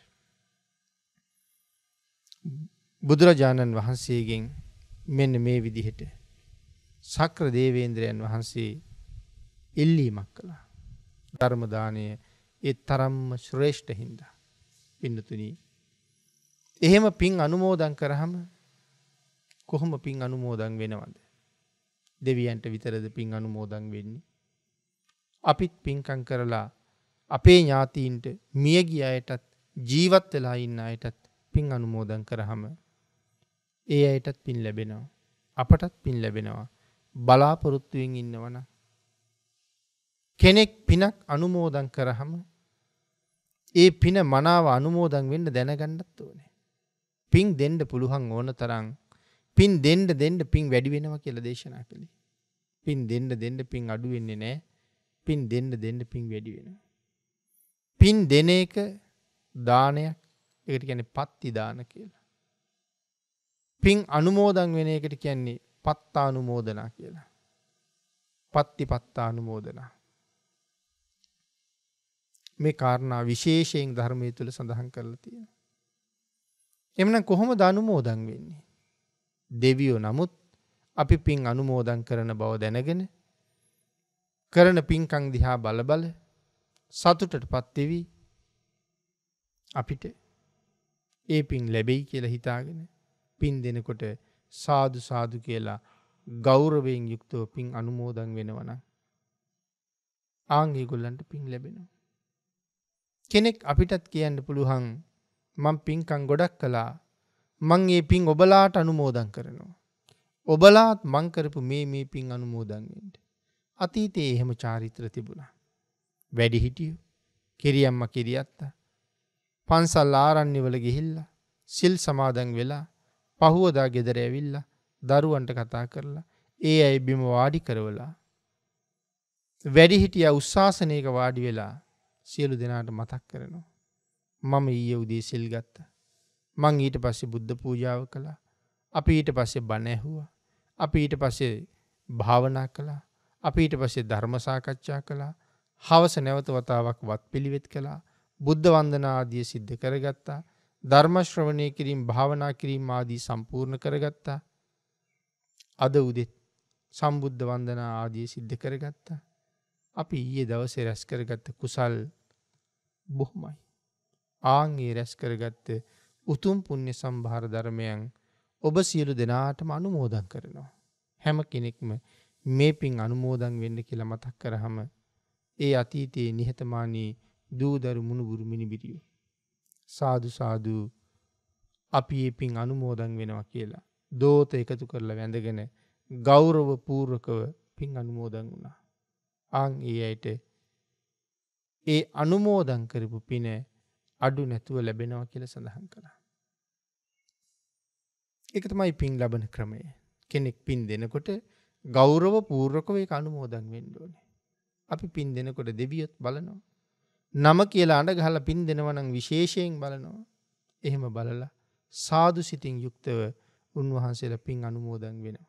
බුදුරජාණන් වහන්සේගෙන් මෙන්න මේ විදිහට සක්‍ර දේවේන්ද්‍රයන් වහන්සේ ඉල්ලීමක් කළා. ධර්ම දානය ඒ තරම්ම ශ්‍රේෂ්ඨ හින්දා. පින්නතුනි එහෙම පින් අනුමෝදන් කරාම කොහොම පින් අනුමෝදන් වෙනවද? දෙවියන්ට විතරද පින් අනුමෝදන් වෙන්නේ? අපිත් පින්කම් කරලා අපේ ඥාතීන්ට මිය ගිය අයටත් ජීවත් වෙලා ඉන්න අයටත් පින් අනුමෝදන් කරාම ඒ අයටත් පින් ලැබෙනවා. අපටත් පින් ලැබෙනවා. බලාපොරොත්තුෙන් ඉන්නවනම් කෙනෙක් පිනක් අනුමෝදන් කරාම ඒ පින මනාව අනුමෝදන් වෙන්න දැනගන්නත් ඕනේ. පින් දෙන්න පුළුවන් ඕන තරම් පින් දෙන්න පින් වැඩි වෙනවා කියලා දේශනා කළේ. පින් දෙන්න පින් අඩු වෙන්නේ නැහැ. පින් දෙන්න පින් වැඩි වෙනවා. පින් දෙන එක දානයක්. ඒකට කියන්නේ පත්ති දාන කියලා. පින් අනුමෝදන් වෙන එකට කියන්නේ පත්තානුමෝදනා කියලා. පත්ති පත්තානුමෝදනා. මේ කාරණා විශේෂයෙන් ධර්මයේ තුල සඳහන් කරලා තියෙනවා. එhmenan කොහොමද අනුමෝදන් වෙන්නේ? දෙවියෝ නමුත් අපි පින් අනුමෝදන් කරන බව දැනගෙන කරන පින්කම් දිහා බල සතුටටපත් වෙවි අපිට ඒ පින් ලැබෙයි කියලා හිතාගෙන පින් දෙනකොට සාදු සාදු කියලා ගෞරවයෙන් යුක්තව පින් අනුමෝදන් වෙනවනම් ඒගොල්ලන්ට පින් ලැබෙනවා. කෙනෙක් අපිටත් කියන්න පුළුවන් මම පින්කම් ගොඩක් කළා. මං මේ පින් ඔබලාට අනුමෝදන් කරනවා. ඔබලාත් මං කරපු මේ පින් අනුමෝදන් වෙන්න. අතීතයේ එහෙම චාරිත්‍ර තිබුණා. වැඩිහිටියෝ, කිරියම්මා කිරියත්තා පන්සල් ආරණ්‍යවල ගිහිල්ලා සිල් සමාදන් වෙලා පහුවදා ගෙදර ඇවිල්ලා දරුවන්ට කතා කරලා ඒ අය බිම වාඩි කරවලා වැඩිහිටියා උස්සාසනයක වාඩි වෙලා සියලු දෙනාට මතක් කරනවා. මම ඊයේ උදේ සිල් ගත්තා. මං ඊට පස්සේ බුද්ධ පූජාව කළා. අපි ඊට පස්සේ බණ ඇහුවා. අපි ඊට පස්සේ භාවනා කළා. අපි ඊට පස්සේ ධර්ම සාකච්ඡා කළා. හවස නැවත වතාවක් වත්පිළිවෙත් කළා. බුද්ධ වන්දනා ආදී සිද්ධ කරගත්තා. ධර්ම ශ්‍රවණය කිරීම, භාවනා කිරීම ආදී සම්පූර්ණ කරගත්තා. අද උදෙත් සම්බුද්ධ වන්දනා ආදී සිද්ධ කරගත්තා. අපි ඊයේ දවසේ රැස් කරගත්ත කුසල් බොහොමයි. ආන්ගේ රැස් කරගත්ත උතුම් පුණ්‍ය සම්භාර ධර්මයන් ඔබ සියලු දෙනාටම අනුමෝදන් කරනවා. හැම කෙනෙක්ම මේ පින් අනුමෝදන් වෙන්න කියලා මතක් කරාම ඒ අතීතයේ නිහතමානී දූදරු මුණුබුරු මිනිබිරියෝ සාදු සාදු අපි මේ පින් අනුමෝදන් වෙනවා කියලා දෝත එකතු කරලා වැඳගෙන ගෞරව පූර්වකව පින් අනුමෝදන් වුණා. ආන් ඒ ඇයිට ඒ අනුමෝදන් කරපු පින අඩු නැතුව ලැබෙනවා කියලා සඳහන් කළා. ඒක තමයි පින් ලබන ක්‍රමය. කෙනෙක් පින් දෙනකොට ගෞරව පූර්වකව ඒක අනුමෝදන් වෙන්න ඕනේ. අපි පින් දෙනකොට දෙවියොත් බලනවා. නම කියලා අඬ ගහලා පින් දෙනවා නම් විශේෂයෙන් බලනවා. එහෙම බලලා සාදු සිතින් යුක්තව උන්වහන්සේලා පින් අනුමෝදන් වෙනවා.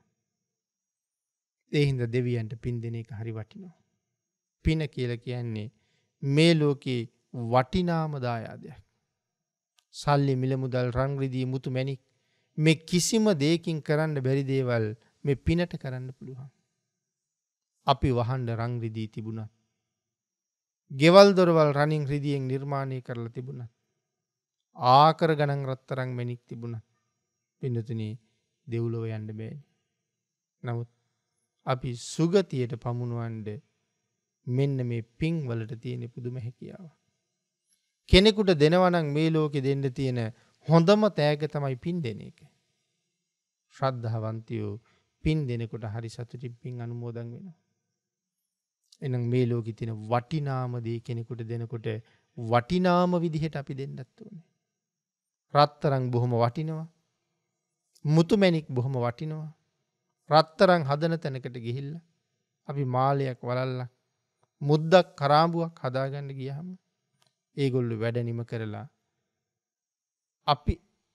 ඒ හින්දා දෙවියන්ට පින් දෙන එක හරි වටිනවා. පින කියලා කියන්නේ මේ ලෝකේ වටිනාම දායාදයක්. සල්ලි මිල මුදල් රන් රිදී මුතු මැණික් මේ කිසිම දෙයකින් කරන්න බැරි දේවල් මේ පිනට කරන්න පුළුවන්. අපි වහන්න රන් රිදී තිබුණා. ගෙවල් දොරවල් රණින් රිදියෙන් නිර්මාණය කරලා තිබුණා. ආකර ගණන් රත්තරන් මැණික් තිබුණා. පින්නතුනි දෙව්ලොව යන්න බෑනේ. නමුත් අපි සුගතියට පමුණවන්න මෙන්න මේ පින් වලට තියෙන පුදුම හැකියාව. කෙනෙකුට දෙනවා නම් මේ ලෝකේ දෙන්න තියෙන හොඳම තෑග්ග තමයි පින් දෙන එක. ශ්‍රද්ධාවන්තයෝ පින් දෙනකොට හරි සතුටින් පින් අනුමෝදන් වෙනවා. එහෙනම් මේ ලෝකේ තියෙන වටිනාම දේ කෙනෙකුට දෙනකොට වටිනාම විදිහට අපි දෙන්නත් ඕනේ. රත්තරන් බොහොම වටිනවා. මුතුමැණික් බොහොම වටිනවා. රත්තරන් හදන තැනකට ගිහිල්ලා අපි මාලයක් වලල්ලක් මුද්දක් කරාඹුවක් හදාගන්න ගියාම ඒගොල්ලෝ වැඩ නිම කරලා අපි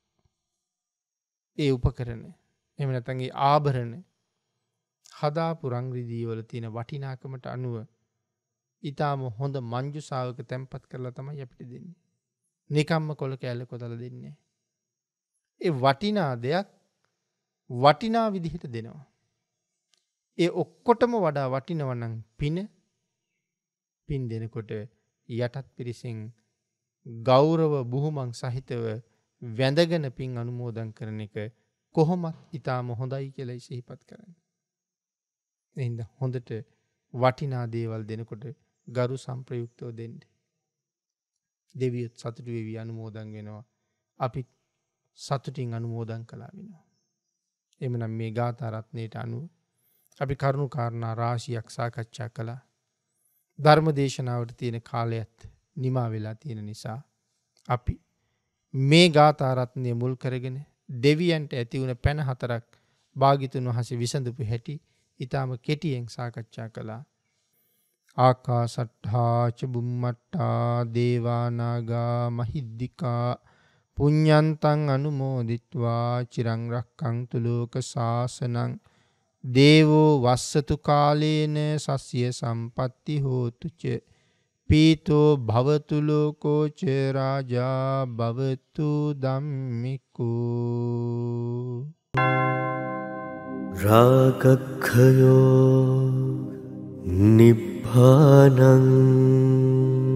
ඒ උපකරණ එහෙම නැත්නම් ඒ ආභරණ හදාපු රන් රිදී වල තියෙන වටිනාකමට අනුව ඊටාම හොඳ මංජුසාවක තැම්පත් කරලා තමයි අපිට දෙන්නේ. නිකම්ම කොල කෑල්ල කොතලා දෙන්නේ. ඒ වටිනා දෙයක් වටිනා විදිහට දෙනවා. ඒ ඔක්කොටම වඩා වටිනවා නම් පින් දෙනකොට යටත් පිරිසෙන් ගෞරව බුහුමන් සහිතව වැඳගෙන පින් අනුමෝදන් කරන එක කොහොමත් ඊටාම හොඳයි කියලා සිහිපත් කරන්නේ. එහෙනම් හොඳට වටිනා දේවල් දෙනකොට ගරු සම්ප්‍රයුක්තව දෙන්න. දෙවියොත් සතුටු වෙවි අනුමෝදන් වෙනවා. අපි සතුටින් අනුමෝදන් කළා වෙනවා. එhmenan මේ ගාථා රත්නයට අනුව අපි කරුණු කාරණා රාශියක් සාකච්ඡා කළා. ධර්ම දේශනාවට තියෙන කාලයත් නිමා වෙලා තියෙන නිසා අපි මේ ගාථා රත්නය මුල් කරගෙන දෙවියන්ට ඇති වුණ පැන 4ක් භාග්‍යතුන් වහන්සේ විසඳපු හැටි ඊටාම කෙටියෙන් සාකච්ඡා කළා. ආකාසට්ඨා ච බුම්මට්ඨා දේවා නාග මහිද්దికා පුඤ්ඤන්තං අනුමෝදිත්වා චිරං රක්ඛන්තු ලෝක සාසනං දේවෝ වස්සතු කාලේන සස්ය සම්පatti හෝතු ච පීතෝ භවතු ලෝකෝ ච රාජා භවතු ධම්මිකෝ රාගක්ඛයෝ නිබ්බානං